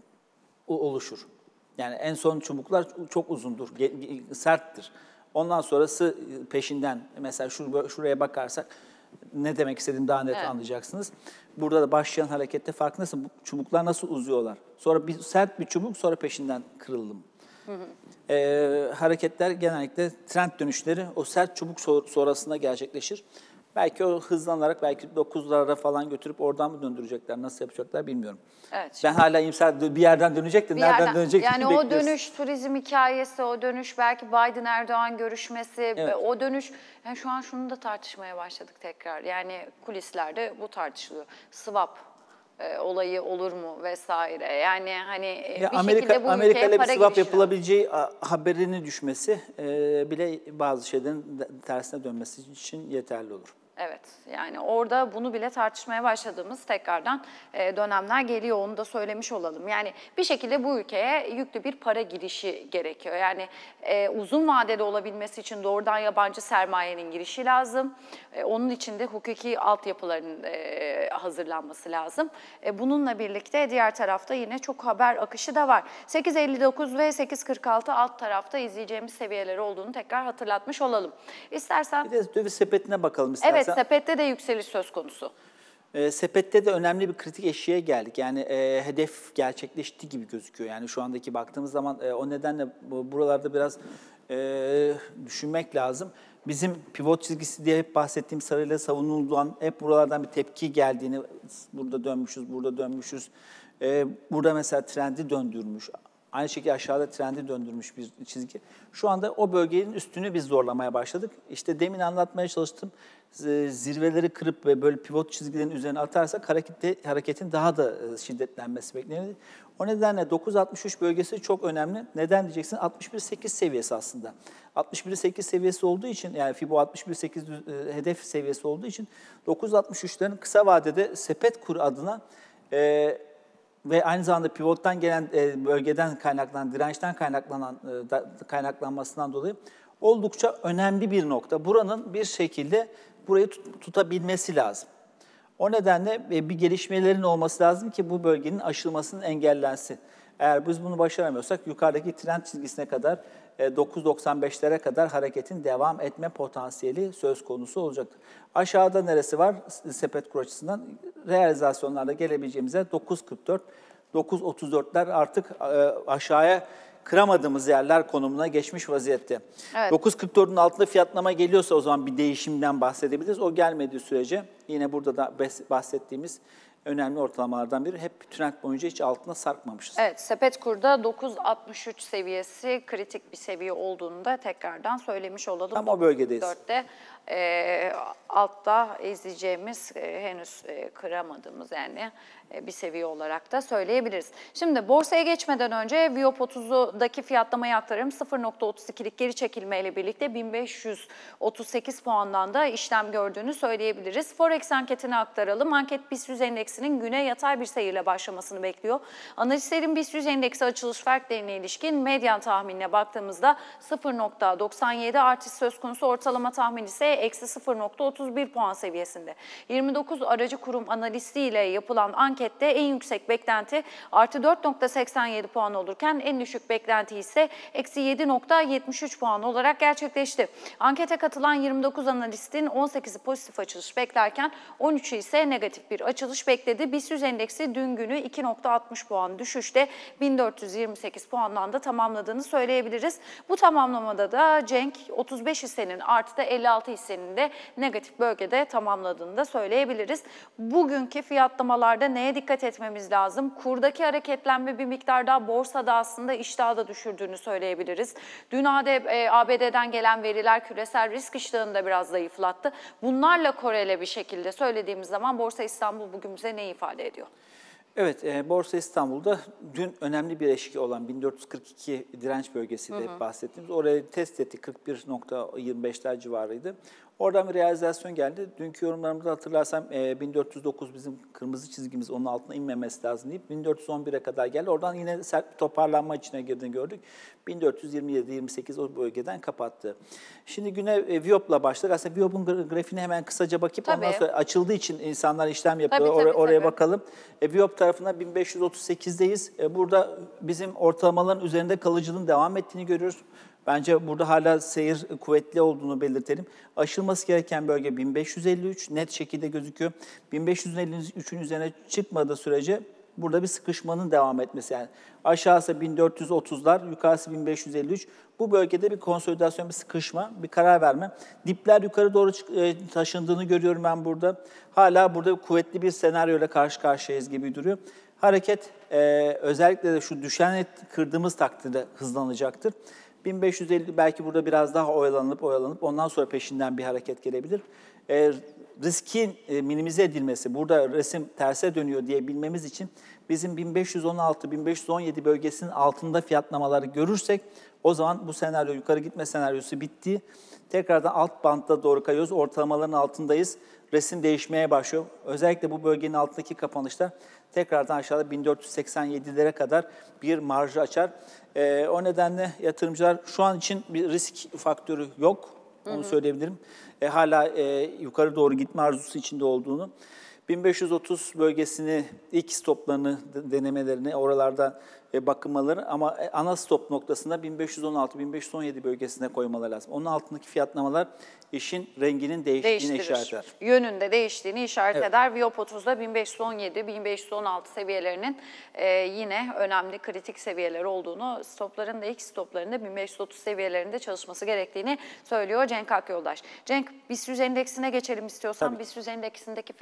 oluşur. Yani en son çubuklar çok uzundur, serttir. Ondan sonrası peşinden, mesela şur şuraya bakarsak ne demek istediğimi daha net evet. anlayacaksınız. Burada da başlayan harekette farkındasın, bu çubuklar nasıl uzuyorlar. Sonra bir sert bir çubuk, sonra peşinden kırıldım. Hı hı. Ee, hareketler genellikle trend dönüşleri o sert çubuk sonrasında gerçekleşir. Belki o hızlanarak belki dokuzlara falan götürüp oradan mı döndürecekler, nasıl yapacaklar bilmiyorum. Evet, ben hala imsal bir yerden dönecek de nereden yerden, dönecek yani bekliyoruz. O dönüş, turizm hikayesi, o dönüş belki Biden-Erdoğan görüşmesi, evet. o dönüş. Yani şu an şunu da tartışmaya başladık tekrar. Yani kulislerde bu tartışılıyor. Swap e, olayı olur mu vesaire. Yani hani ya bir Amerika, şekilde bu Amerika ülkeye ile para bir swap girişine yapılabileceği haberini düşmesi e, bile bazı şeylerin tersine dönmesi için yeterli olur. Evet, yani orada bunu bile tartışmaya başladığımız tekrardan dönemler geliyor, onu da söylemiş olalım. Yani bir şekilde bu ülkeye yüklü bir para girişi gerekiyor. Yani e, uzun vadede olabilmesi için doğrudan yabancı sermayenin girişi lazım. E, onun için de hukuki altyapıların e, hazırlanması lazım. E, bununla birlikte diğer tarafta yine çok haber akışı da var. sekiz elli dokuz ve sekiz kırk altı alt tarafta izleyeceğimiz seviyeleri olduğunu tekrar hatırlatmış olalım. İstersen... Bir de döviz sepetine bakalım istersen. Evet, sepette de yükseliş söz konusu. E, sepette de önemli bir kritik eşiğe geldik. Yani e, hedef gerçekleşti gibi gözüküyor. Yani şu andaki baktığımız zaman e, o nedenle bu, buralarda biraz e, düşünmek lazım. Bizim pivot çizgisi diye hep bahsettiğim sarıyla savunulan, hep buralardan bir tepki geldiğini, burada dönmüşüz, burada dönmüşüz. E, burada mesela trendi döndürmüş. Aynı şekilde aşağıda trendi döndürmüş bir çizgi. Şu anda o bölgenin üstünü biz zorlamaya başladık. İşte demin anlatmaya çalıştım. Zirveleri kırıp ve böyle pivot çizgilerin üzerine atarsak harekette, hareketin daha da şiddetlenmesi beklenir. O nedenle dokuz altmış üç bölgesi çok önemli. Neden diyeceksin? altmış bir nokta sekiz seviyesi aslında. altmış bir nokta sekiz seviyesi olduğu için, yani Fibo altmış bir nokta sekiz hedef seviyesi olduğu için dokuz altmış üçlerin kısa vadede sepet kuru adına e, ve aynı zamanda pivottan gelen e, bölgeden kaynaklanan, dirençten kaynaklanan e, da, kaynaklanmasından dolayı oldukça önemli bir nokta. Buranın bir şekilde burayı tut, tutabilmesi lazım. O nedenle e, bir gelişmelerin olması lazım ki bu bölgenin aşılmasının engellensin. Eğer biz bunu başaramıyorsak yukarıdaki trend çizgisine kadar e, dokuz doksan beşlere kadar hareketin devam etme potansiyeli söz konusu olacaktır. Aşağıda neresi var sepet kuru açısından? Realizasyonlarda gelebileceğimize dokuz kırk dört, dokuz otuz dörtler artık e, aşağıya kıramadığımız yerler konumuna geçmiş vaziyette. Evet. dokuz kırk dördün altında fiyatlama geliyorsa o zaman bir değişimden bahsedebiliriz. O gelmediği sürece yine burada da bahsettiğimiz önemli ortalamalardan biri. Hep trend boyunca hiç altına sarkmamışız. Evet, sepet kurda dokuz altmış üç seviyesi kritik bir seviye olduğunu da tekrardan söylemiş olalım. Tam o bölgedeyiz. dörtte e, altta izleyeceğimiz e, henüz e, kıramadığımız yani e, bir seviye olarak da söyleyebiliriz. Şimdi borsaya geçmeden önce Viyop otuz'daki fiyatlamayı aktarırım. sıfır nokta otuz ikilik geri çekilmeyle birlikte bin beş yüz otuz sekiz puandan da işlem gördüğünü söyleyebiliriz. Forex anketini aktaralım. Anket BIST yüz endeksinin güne yatay bir seyirle başlamasını bekliyor. Analistlerin BIST yüz endeksi açılış farklarına ilişkin medyan tahminine baktığımızda sıfır nokta doksan yedi artış söz konusu, ortalama tahmin ise eksi sıfır nokta otuz bir puan seviyesinde. yirmi dokuz aracı kurum analistiyle yapılan ankette en yüksek beklenti artı dört nokta seksen yedi puan olurken en düşük beklenti ise eksi yedi nokta yetmiş üç puan olarak gerçekleşti. Ankete katılan yirmi dokuz analistin on sekizi pozitif açılış beklerken on üçü ise negatif bir açılış bekledi. BIST yüz endeksi dün günü iki nokta altmış puan düşüşte bin dört yüz yirmi sekiz puandan da tamamladığını söyleyebiliriz. Bu tamamlamada da Cenk otuz beş hissenin artıda elli altı hissenin de negatif bölgede tamamladığını da söyleyebiliriz. Bugünkü fiyatlamalarda neye dikkat etmemiz lazım? Kurdaki hareketlenme bir miktar daha borsada aslında iştahı da düşürdüğünü söyleyebiliriz. Dün A B D'den gelen veriler küresel risk iştahını da biraz zayıflattı. Bunlarla korele bir şekilde söylediğimiz zaman Borsa İstanbul bugün bize ne ifade ediyor? Evet, e, Borsa İstanbul'da dün önemli bir eşik olan bin dört yüz kırk iki direnç bölgesi de bahsettiğimiz. Orayı test ettik, kırk bir nokta yirmi beşler civarıydı. Oradan bir realizasyon geldi. Dünkü yorumlarımızda hatırlarsam e, bin dört yüz dokuz bizim kırmızı çizgimiz, onun altına inmemesi lazım deyip bin dört yüz on bire kadar geldi. Oradan yine sert bir toparlanma içine girdiğini gördük. bin dört yüz yirmi yedi yirmi sekiz o bölgeden kapattı. Şimdi güne e, Viyop'la başladık. Aslında Viyop'un grafiğine hemen kısaca bakıp tabii, ondan sonra açıldığı için insanlar işlem yapıyor. Tabii, tabii, Or- oraya tabii. bakalım. E, Viyop tarafına bin beş yüz otuz sekizdeyiz. E, burada bizim ortalamaların üzerinde kalıcılığın devam ettiğini görüyoruz. Bence burada hala seyir kuvvetli olduğunu belirtelim. Aşılması gereken bölge bin beş yüz elli üç net şekilde gözüküyor. bin beş yüz elli üçün üzerine çıkmadığı sürece burada bir sıkışmanın devam etmesi. Yani aşağısı bin dört yüz otuzlar, yukarısı bin beş yüz elli üç. Bu bölgede bir konsolidasyon, bir sıkışma, bir karar verme. Dipler yukarı doğru taşındığını görüyorum ben burada. Hala burada kuvvetli bir senaryoyla karşı karşıyayız gibi duruyor. Hareket e, özellikle de şu düşen et kırdığımız takdirde hızlanacaktır. bin beş yüz elli belki burada biraz daha oyalanıp oyalanıp ondan sonra peşinden bir hareket gelebilir. E, riskin e, minimize edilmesi, burada resim terse dönüyor diye bilmemiz için bizim bin beş yüz on altı bin beş yüz on yedi bölgesinin altında fiyatlamaları görürsek o zaman bu senaryo, yukarı gitme senaryosu bitti. Tekrardan alt bantta doğru kayıyoruz. Ortalamaların altındayız. Resim değişmeye başlıyor. Özellikle bu bölgenin altındaki kapanışlar tekrardan aşağıda bin dört yüz seksen yedilere kadar bir marjı açar. Ee, o nedenle yatırımcılar şu an için bir risk faktörü yok. Onu hı hı. söyleyebilirim. E, hala e, yukarı doğru gitme arzusu içinde olduğunu. bin beş yüz otuz bölgesini, ilk stoplarını, denemelerini, oralarda e, bakılmaları ama ana stop noktasında bin beş yüz on altı bin beş yüz on yedi bölgesine koymaları lazım. Onun altındaki fiyatlamalar işin renginin değiştiğini işaret eder. Yönünde değiştiğini işaret evet. eder. Viyop otuz'da bin beş yüz on yedi bin beş yüz on altı seviyelerinin e, yine önemli kritik seviyeler olduğunu, stopların da ilk stoplarında bin beş yüz otuz seviyelerinde çalışması gerektiğini söylüyor Cenk Akyoldaş. Cenk, BIST yüz endeksine geçelim istiyorsan. BIST yüz endeksindeki fiyatlamalar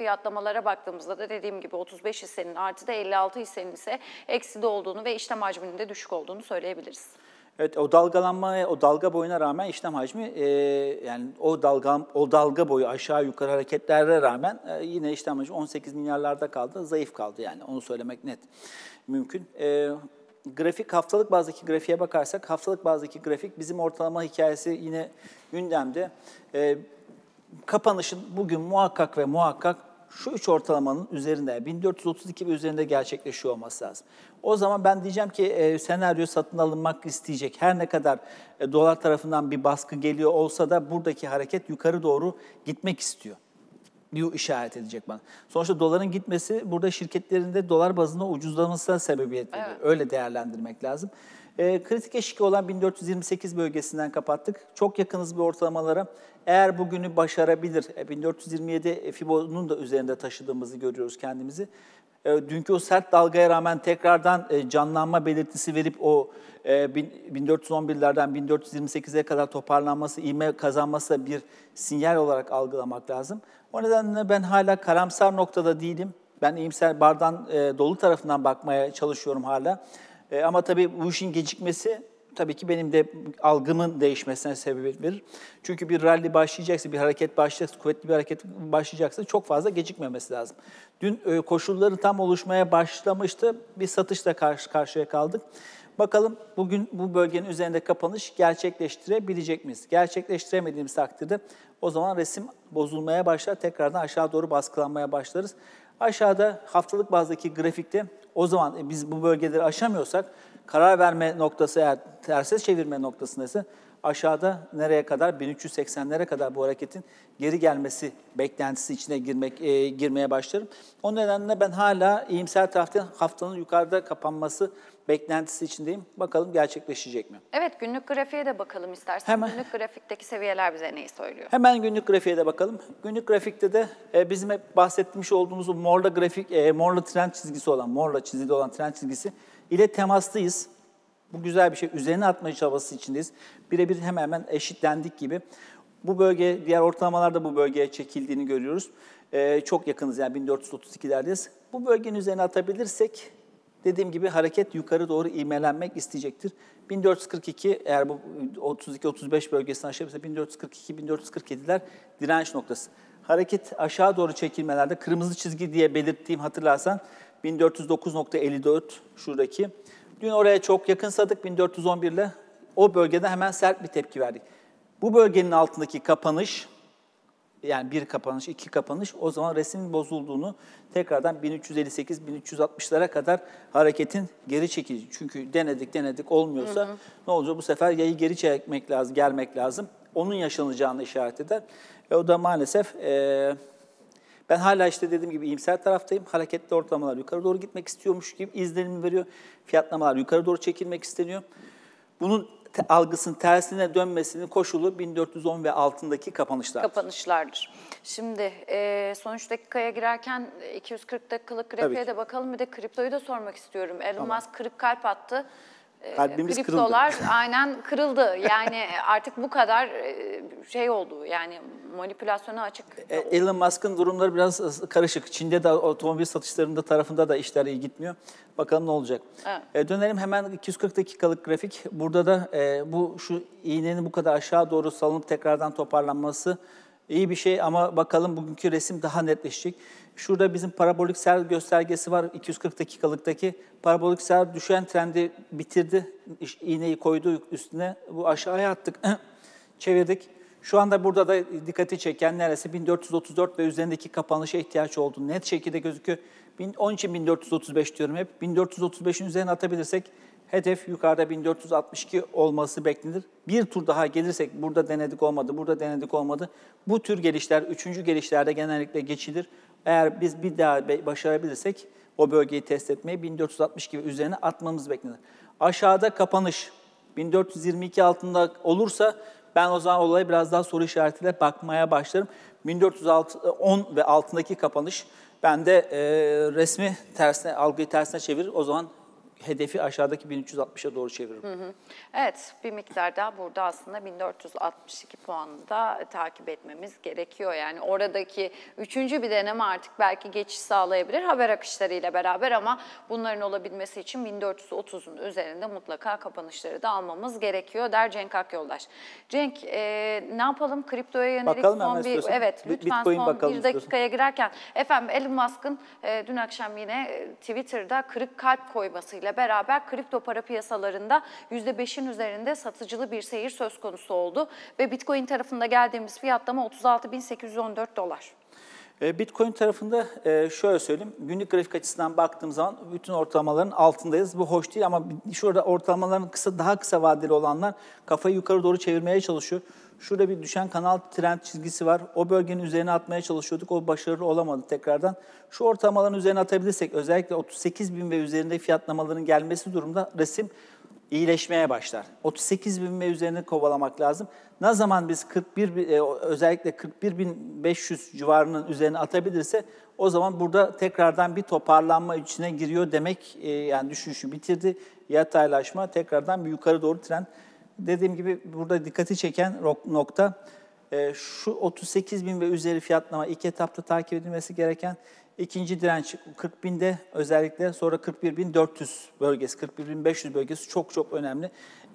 ortalamalara baktığımızda da dediğim gibi otuz beş hissenin artıda, elli altı hissenin ise ekside olduğunu ve işlem hacminin de düşük olduğunu söyleyebiliriz. Evet, o dalgalanmaya, o dalga boyuna rağmen işlem hacmi e, yani o dalga o dalga boyu aşağı yukarı hareketlere rağmen e, yine işlem hacmi on sekiz milyarlarda kaldı, zayıf kaldı yani onu söylemek net mümkün. E, grafik haftalık bazdaki grafiğe bakarsak haftalık bazdaki grafik bizim ortalama hikayesi yine gündemde. E, kapanışın bugün muhakkak ve muhakkak şu üç ortalamanın üzerinde, bin dört yüz otuz iki ve üzerinde gerçekleşiyor olması lazım. O zaman ben diyeceğim ki e, senaryo satın alınmak isteyecek. Her ne kadar e, dolar tarafından bir baskı geliyor olsa da buradaki hareket yukarı doğru gitmek istiyor diyor, işaret edecek bana. Sonuçta doların gitmesi burada şirketlerin de dolar bazında ucuzlamasına sebebiyet veriyor. Evet. Öyle değerlendirmek lazım. E, kritik eşik olan bin dört yüz yirmi sekiz bölgesinden kapattık. Çok yakınız bir ortalamalara. Eğer bugünü başarabilir, e, bin dört yüz yirmi yedi Fibo'nun da üzerinde taşıdığımızı görüyoruz kendimizi. E, dünkü o sert dalgaya rağmen tekrardan e, canlanma belirtisi verip o e, bin dört yüz on birlerden bin dört yüz yirmi sekize kadar toparlanması, ivme kazanması bir sinyal olarak algılamak lazım. O nedenle ben hala karamsar noktada değilim. Ben iyimser bardağın e, dolu tarafından bakmaya çalışıyorum hala. E, ama tabii bu işin gecikmesi tabii ki benim de algımın değişmesine sebebiyet verir. Çünkü bir rally başlayacaksa, bir hareket başlayacaksa, kuvvetli bir hareket başlayacaksa çok fazla gecikmemesi lazım. Dün e, koşulları tam oluşmaya başlamıştı. Bir satışla karşı karşıya kaldık. Bakalım bugün bu bölgenin üzerinde kapanış gerçekleştirebilecek miyiz? Gerçekleştiremediğimiz takdirde o zaman resim bozulmaya başlar, tekrardan aşağı doğru baskılanmaya başlarız. Aşağıda haftalık bazdaki grafikte o zaman e, biz bu bölgeleri aşamıyorsak, karar verme noktası eğer terse çevirme noktasındaysa aşağıda nereye kadar, bin üç yüz seksenlere kadar bu hareketin geri gelmesi beklentisi içine girmek e, girmeye başlarım. O nedenle ben hala iyimser tarafta haftanın yukarıda kapanması beklentisi içindeyim. Bakalım gerçekleşecek mi? Evet, günlük grafiğe de bakalım istersen. Hemen, günlük grafikteki seviyeler bize neyi söylüyor? Hemen günlük grafiğe de bakalım. Günlük grafikte de e, bizim hep bahsetmiş olduğumuz o morla grafik, e, morla trend çizgisi olan, morla çizili olan trend çizgisi ile temaslıyız. Bu güzel bir şey. Üzerine atma çabası içindeyiz. Birebir hemen hemen eşitlendik gibi. Bu bölge, diğer ortalamalarda bu bölgeye çekildiğini görüyoruz. Ee, çok yakınız yani bin dört yüz otuz ikilerdeyiz. Bu bölgenin üzerine atabilirsek dediğim gibi hareket yukarı doğru ivmelenmek isteyecektir. bin dört yüz kırk iki eğer bu otuz iki otuz beş bölgesini aşabilirse bin dört yüz kırk iki bin dört yüz kırk yediler direnç noktası. Hareket aşağı doğru çekilmelerde kırmızı çizgi diye belirttiğim hatırlarsan bin dört yüz dokuz nokta elli dört şuradaki. Dün oraya çok yakınsadık bin dört yüz on bir ile o bölgede hemen sert bir tepki verdik. Bu bölgenin altındaki kapanış, yani bir kapanış, iki kapanış o zaman resmin bozulduğunu tekrardan bin üç yüz elli sekiz bin üç yüz altmışlara kadar hareketin geri çekici. Çünkü denedik denedik olmuyorsa hı hı. ne olacak? Bu sefer yayı geri çekmek lazım, gelmek lazım. Onun yaşanacağını işaret eder. E, o da maalesef... E, Ben hala işte dediğim gibi iyimser taraftayım. Hareketli ortalamalar yukarı doğru gitmek istiyormuş gibi izlenimi veriyor. Fiyatlamalar yukarı doğru çekilmek isteniyor. Bunun te- algısının tersine dönmesinin koşulu bin dört yüz on ve altındaki kapanışlar. Kapanışlardır. Şimdi e, son üç dakikaya girerken iki yüz kırk dakikalık grafiğe de bakalım. Bir de kriptoyu da sormak istiyorum. Elon tamam. Musk kırık kalp attı. Kalbimiz kriptolar kırıldı. aynen kırıldı. Yani artık bu kadar şey oldu. Yani manipülasyona açık. Elon Musk'ın durumları biraz karışık. Çin'de de otomobil satışlarında tarafında da işler iyi gitmiyor. Bakalım ne olacak. Evet. Dönelim hemen iki yüz kırk dakikalık grafik. Burada da bu şu iğnenin bu kadar aşağı doğru salınıp tekrardan toparlanması iyi bir şey ama bakalım bugünkü resim daha netleşecek. Şurada bizim parabolik seyir göstergesi var. iki yüz kırk dakikalıktaki parabolik seyir düşen trendi bitirdi. İğneyi koydu üstüne. Bu aşağıya attık. Çevirdik. Şu anda burada da dikkati çeken neresi? bin dört yüz otuz dört ve üzerindeki kapanışa ihtiyaç olduğu net şekilde gözüküyor. Onun için bin dört yüz otuz beş diyorum hep. bin dört yüz otuz beşin üzerine atabilirsek hedef yukarıda bin dört yüz altmış iki olması beklenir. Bir tur daha gelirsek, burada denedik olmadı, burada denedik olmadı. Bu tür gelişler, üçüncü gelişlerde genellikle geçilir. Eğer biz bir daha başarabilirsek o bölgeyi test etmeyi bin dört yüz altmış iki üzerine atmamız beklenir. Aşağıda kapanış bin dört yüz yirmi iki altında olursa ben o zaman olaya biraz daha soru işaretiyle bakmaya başlarım. bin dört yüz on ve altındaki kapanış bende e, resmi tersine, algıyı tersine çevirir. O zaman hedefi aşağıdaki bin üç yüz altmışa doğru çeviririm. Hı hı. Evet, bir miktar daha burada aslında bin dört yüz altmış iki puanı da takip etmemiz gerekiyor. Yani oradaki üçüncü bir deneme artık belki geçiş sağlayabilir haber akışlarıyla beraber ama bunların olabilmesi için bin dört yüz otuzun üzerinde mutlaka kapanışları da almamız gerekiyor der Cenk Akyoldaş. Cenk, e, ne yapalım? Kriptoya yönelik bakalım son bir... Evet, lütfen Bitcoin son bakalım bir dakikaya girerken. Efendim Elon Musk'ın e, dün akşam yine e, Twitter'da kırık kalp koymasıyla beraber kripto para piyasalarında yüzde beşin üzerinde satıcılı bir seyir söz konusu oldu. Ve Bitcoin tarafında geldiğimiz fiyatlama otuz altı bin sekiz yüz on dört dolar. Bitcoin tarafında şöyle söyleyeyim, günlük grafik açısından baktığım zaman bütün ortalamaların altındayız. Bu hoş değil ama şurada ortalamaların kısa, daha kısa vadeli olanlar kafayı yukarı doğru çevirmeye çalışıyor. Şurada bir düşen kanal trend çizgisi var. O bölgenin üzerine atmaya çalışıyorduk. O başarılı olamadı tekrardan. Şu ortalamaların üzerine atabilirsek özellikle otuz sekiz bin ve üzerinde fiyatlamaların gelmesi durumda resim iyileşmeye başlar. otuz sekiz bin ve üzerine kovalamak lazım. Ne zaman biz kırk bir özellikle kırk bir bin beş yüz civarının üzerine atabilirse o zaman burada tekrardan bir toparlanma içine giriyor demek, yani düşüşü bitirdi. Yataylaşma, tekrardan bir yukarı doğru trend. Dediğim gibi burada dikkati çeken nokta şu otuz sekiz bin ve üzeri fiyatlama ilk etapta takip edilmesi gereken. İkinci direnç kırk binde özellikle, sonra kırk bir bin dört yüz bölgesi, kırk bir bin beş yüz bölgesi çok çok önemli.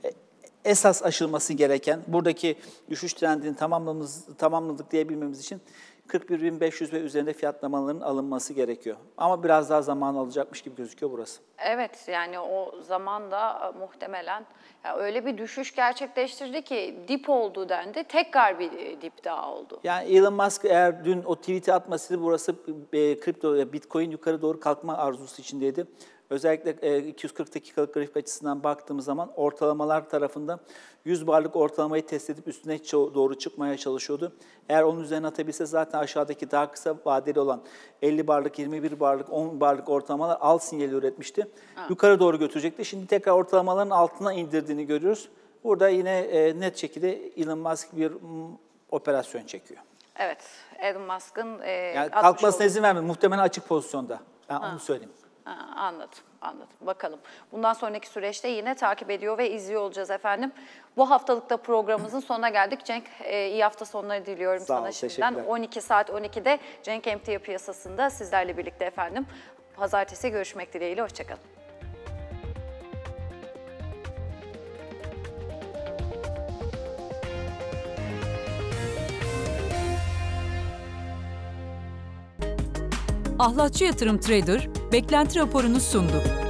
Esas aşılması gereken, buradaki düşüş trendini tamamladık diyebilmemiz için kırk bir bin beş yüz ve üzerinde fiyatlamaların alınması gerekiyor. Ama biraz daha zaman alacakmış gibi gözüküyor burası. Evet, yani o zaman da muhtemelen ya öyle bir düşüş gerçekleştirdi ki dip oldu dendi, tekrar bir dip daha oldu. Yani Elon Musk eğer dün o tweet'i atmasaydı burası e, kripto, Bitcoin yukarı doğru kalkma arzusu içindeydi. Özellikle iki yüz kırk dakikalık grafik açısından baktığımız zaman ortalamalar tarafında yüz barlık ortalamayı test edip üstüne doğru çıkmaya çalışıyordu. Eğer onun üzerine atabilse zaten aşağıdaki daha kısa vadeli olan elli barlık, yirmi bir barlık, on barlık ortalamalar al sinyali üretmişti. Ha. Yukarı doğru götürecekti. Şimdi tekrar ortalamaların altına indirdiğini görüyoruz. Burada yine net şekilde Elon Musk bir operasyon çekiyor. Evet, Elon Musk'ın... E, yani kalkmasına izin vermedi. Muhtemelen açık pozisyonda. Ben ha. onu söyleyeyim. Ha, anladım, anladım. Bakalım. Bundan sonraki süreçte yine takip ediyor ve izliyor olacağız efendim. Bu haftalıkta programımızın sonuna geldik. Cenk, e, iyi hafta sonları diliyorum Sağ sana ol, şimdiden. on iki saat on ikide Cenk Emtia Piyasası'nda sizlerle birlikte efendim. Pazartesi görüşmek dileğiyle, hoşçakalın. Ahlatçı Yatırım Trader beklenti raporunu sundu.